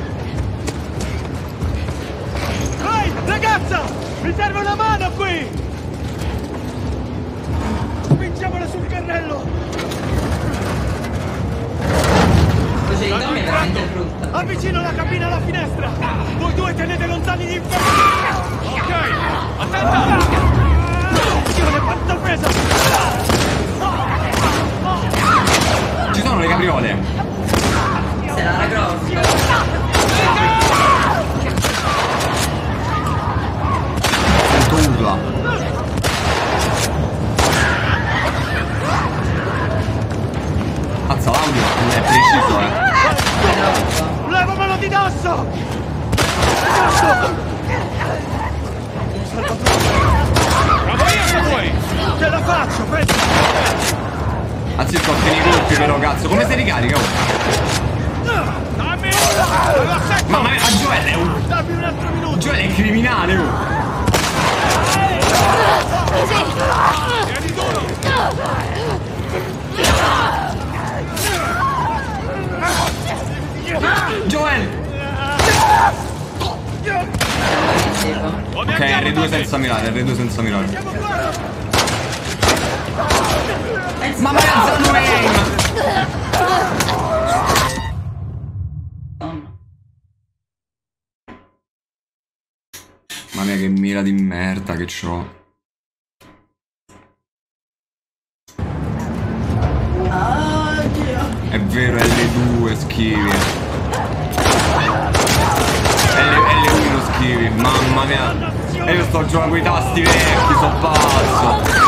Ehi, ragazza! Mi serve una mano qui! Spingiamola sul carrello! Voce di Tommy è veramente brutta. Avvicino la cabina alla finestra! Voi due tenete lontani gli infermi! Ok! Attenta! Attenzione, quanta presa! Ci sono le capriole. Se la grossa. Sento urla. Mazza, l'audio non è preciso, eh. Levamelo di dosso! Cazzo! Bravo io se vuoi! Ce la faccio, prendi! Anzi, sto a finire i colpi però, cazzo. Come si ricarica? Oh? Dammi! Mamma mia, ma Joel è un... Dammi un altro minuto! Joel è un criminale, oh! Tieni duro! Joel! Ok, R due senza mirare, R due senza mirare. Mamma mia, alzando aim! Mamma mia, che mira di merda che c'ho. È vero, L due schivi. L uno schivi, mamma mia. E io sto giocando con i tasti vecchi, sono pazzo.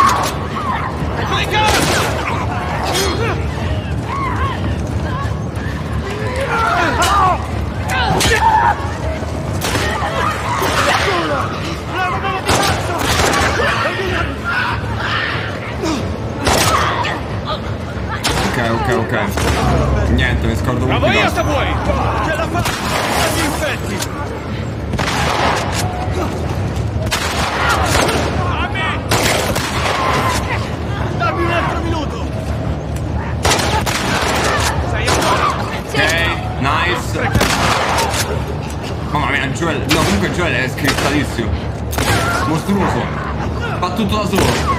Ok, ok, ok. Niente, mi scordo Bravo molto. io se vuoi! Ce la fa! Gli infetti! Dammi! Dammi un altro minuto! Sei ancora? Ok, nice. Mamma mia, Joel. No, comunque Joel è scrittatissimo. Mostruoso. Fa tutto da solo.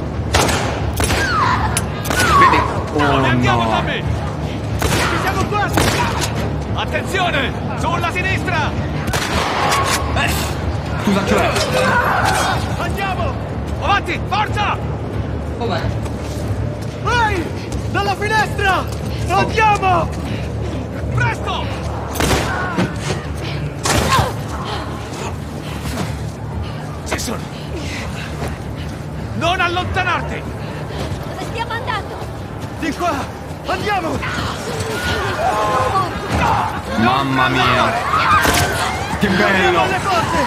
Vedi? Oh Andiamo da no. me! Ci siamo quasi! Attenzione! Sulla sinistra! Eh, scusa, Joel. Andiamo! Avanti! Forza! Oh, beh. Ehi! Dalla finestra! Andiamo! Presto! Ci sono! Non allontanarti! Dove stiamo andando? Di qua! Andiamo! Mamma mia. Che bello. Le porte!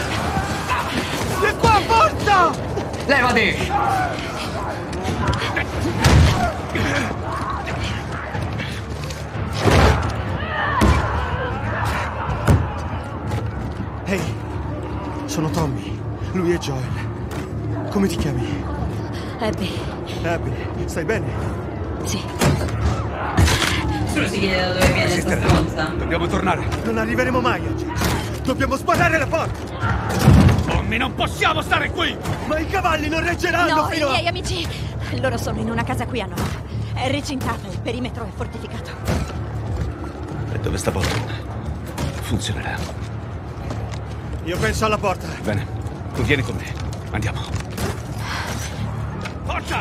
Di qua, forza! Levati. Ehi, sono Tommy. Lui è Joel. Come ti chiami? Abby. Abby, stai bene? Sì. Solo si chiede da dove viene questa stronza. Dobbiamo tornare. Non arriveremo mai oggi. Dobbiamo sparare la porta. Tommy, non possiamo stare qui! Ma i cavalli non reggeranno No, fino i a... miei amici! Loro sono in una casa qui a nord. È recintata, il perimetro è fortificato. E dove sta Bolton? Funzionerà. Io penso alla porta. Bene, tu vieni con me. Andiamo. Forza!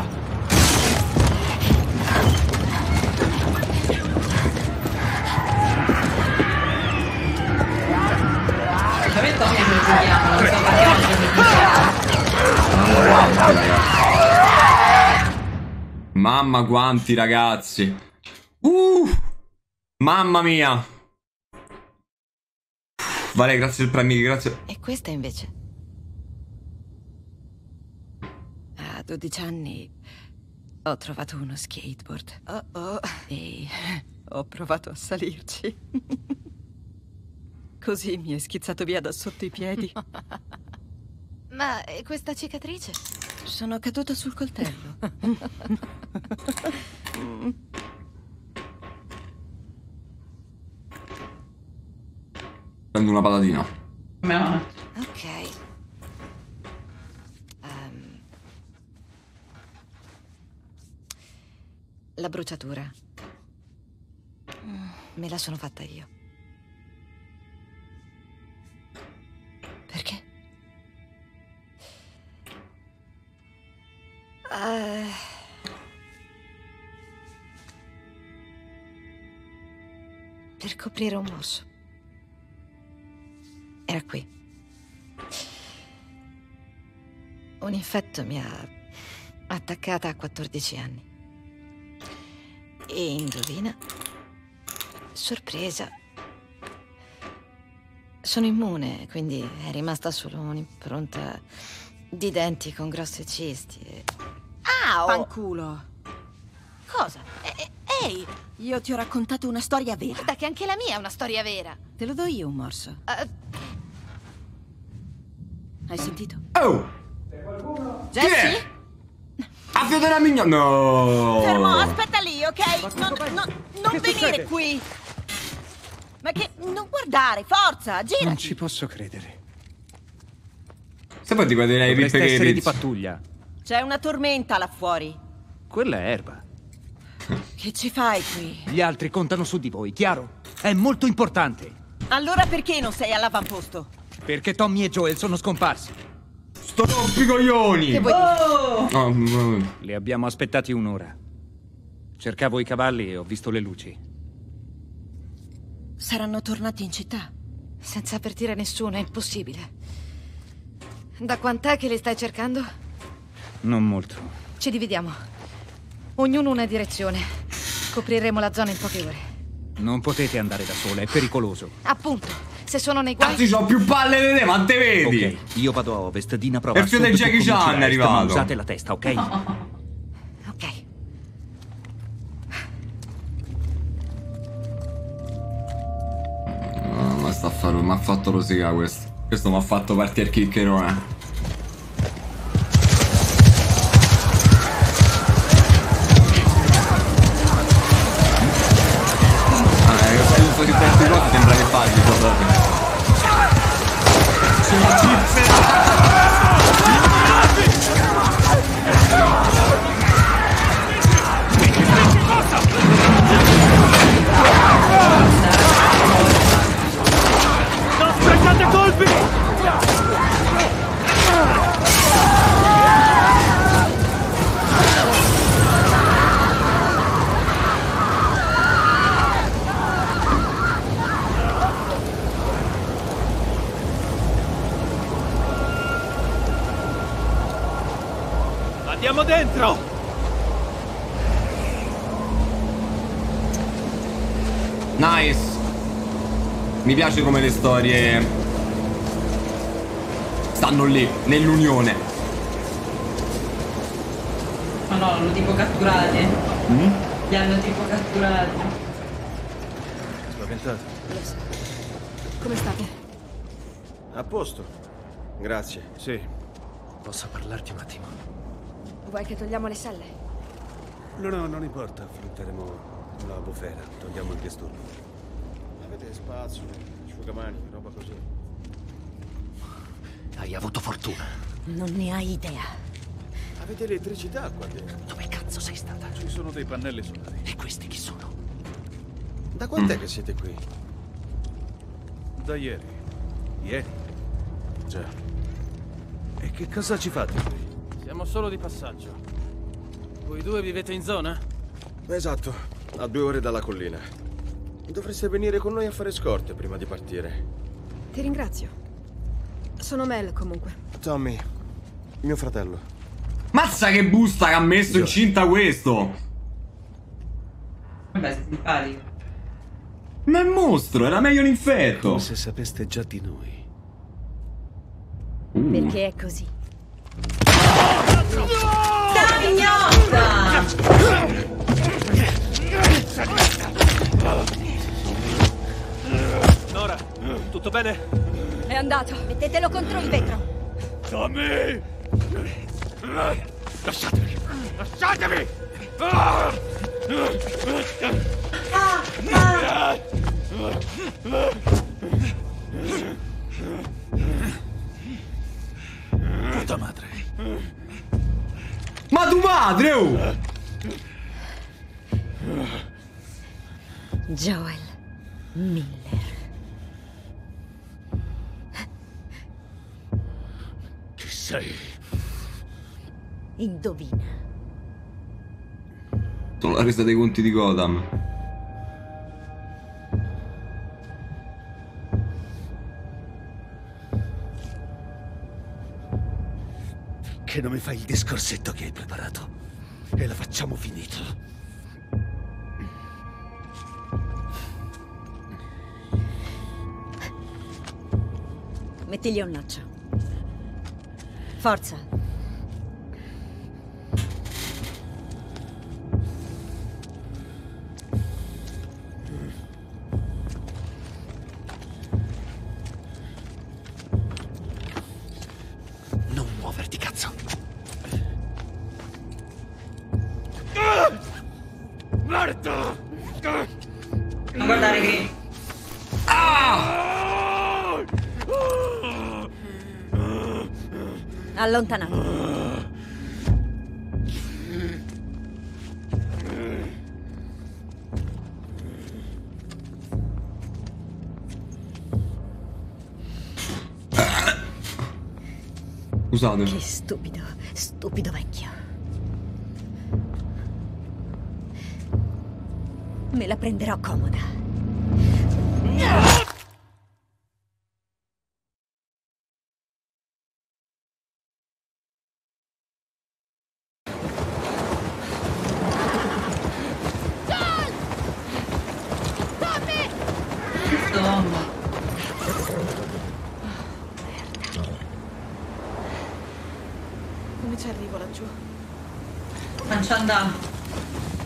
Ovviamente Tommy ce lo giochiamo, non so perché. Mamma quanti ragazzi. Uh, mamma mia. Vale, grazie del premio, grazie. E questa invece? A dodici anni ho trovato uno skateboard. Oh oh. E ho provato a salirci. Così mi è schizzato via da sotto i piedi. Ma e questa cicatrice? Sono caduta sul coltello. Prendo una patatina. Ok. Um, la bruciatura. Me la sono fatta io. Perché? Uh, per coprire un morso. Era qui. Un infetto mi ha attaccata a quattordici anni. E indovina? Sorpresa. Sono immune, quindi è rimasta solo un'impronta di denti con grosse cisti e... Au! Fanculo. Cosa? E- ehi! Io ti ho raccontato una storia vera. Guarda che anche la mia è una storia vera. Te lo do io un morso. Uh, Hai sentito? Oh! Jesse? A Fiodora Mignon. No! Fermo, aspetta lì, ok? Non, non, non venire succede? qui. Ma che... Non guardare, forza, girati. Non ci posso credere. Se poi ti guarderai i Dovreste pippe che essere di rizzi. pattuglia. C'è una tormenta là fuori. Quella è erba. Che ci fai qui? Gli altri contano su di voi, chiaro? È molto importante. Allora perché non sei all'avamposto? Perché Tommy e Joel sono scomparsi. Sto rompicoglioni! Che vuoi dire? Oh, mm. Li abbiamo aspettati un'ora. Cercavo i cavalli e ho visto le luci. Saranno tornati in città. senza avvertire nessuno, è impossibile. Da quant'è che li stai cercando? Non molto. Ci dividiamo. Ognuno una direzione. Copriremo la zona in poche ore. Non potete andare da sola, è pericoloso. Appunto, se sono nei guai... Cazzo, c'ho più palle di te, ma te vedi? Ok, io vado a ovest, Dina prova E il figlio di Jackie Chan è arrivato. Usate la testa, ok? Ok. No, ma sta a fare... mi ha fatto rosicare questo. Questo mi ha fatto partire chiccherone. Di questi cose sembra che faccia proprio. Sono Non sprecate colpi! Andiamo dentro! Nice. Mi piace come le storie stanno lì, nell'unione. Ma no, l'hanno tipo catturati. Mm? Li hanno tipo catturati. Spaventato. Come state? A posto. Grazie, sì. Posso parlarti un attimo? Vuoi che togliamo le selle? No, no, non importa. Affronteremo la bufera. Togliamo il disturbo. Avete spazio, asciugamani, roba così. Hai avuto fortuna. Non ne hai idea. Avete elettricità qua dentro? Dove cazzo sei stata? Ci sono dei pannelli solari. E questi chi sono? Da quant'è che siete qui? Da ieri. Ieri? Già. E che cosa ci fate qui? Siamo solo di passaggio. Voi due vivete in zona? Esatto, a due ore dalla collina. Dovreste venire con noi a fare scorte prima di partire. Ti ringrazio. Sono Mel, comunque. Tommy, mio fratello. Mazza che busta che ha messo incinta questo! Vabbè, sei simpatico. Ma è un mostro, era meglio l'infetto! Come se sapeste già di noi. Uh. Perché è così. Dai, gnotta! Nora, tutto bene? È andato. Mettetelo contro il vetro. Tommy! Lasciatemi! Lasciatemi! Ah! Ah, ah. Puta madre! Ma tu madre, oh! Joel Miller. Chi sei? Indovina. Sono la resa dei conti di Gotham. Che non mi fai il discorsetto che hai preparato? E la facciamo finita. Mettigli un noccio. Forza. Non muoverti, cazzo. Merda! Non guardare qui. Allontanato. Scusate. Che stupido, stupido vecchio. Me la prenderò comoda. Insomma. Come ci arrivo laggiù? Non ci andare.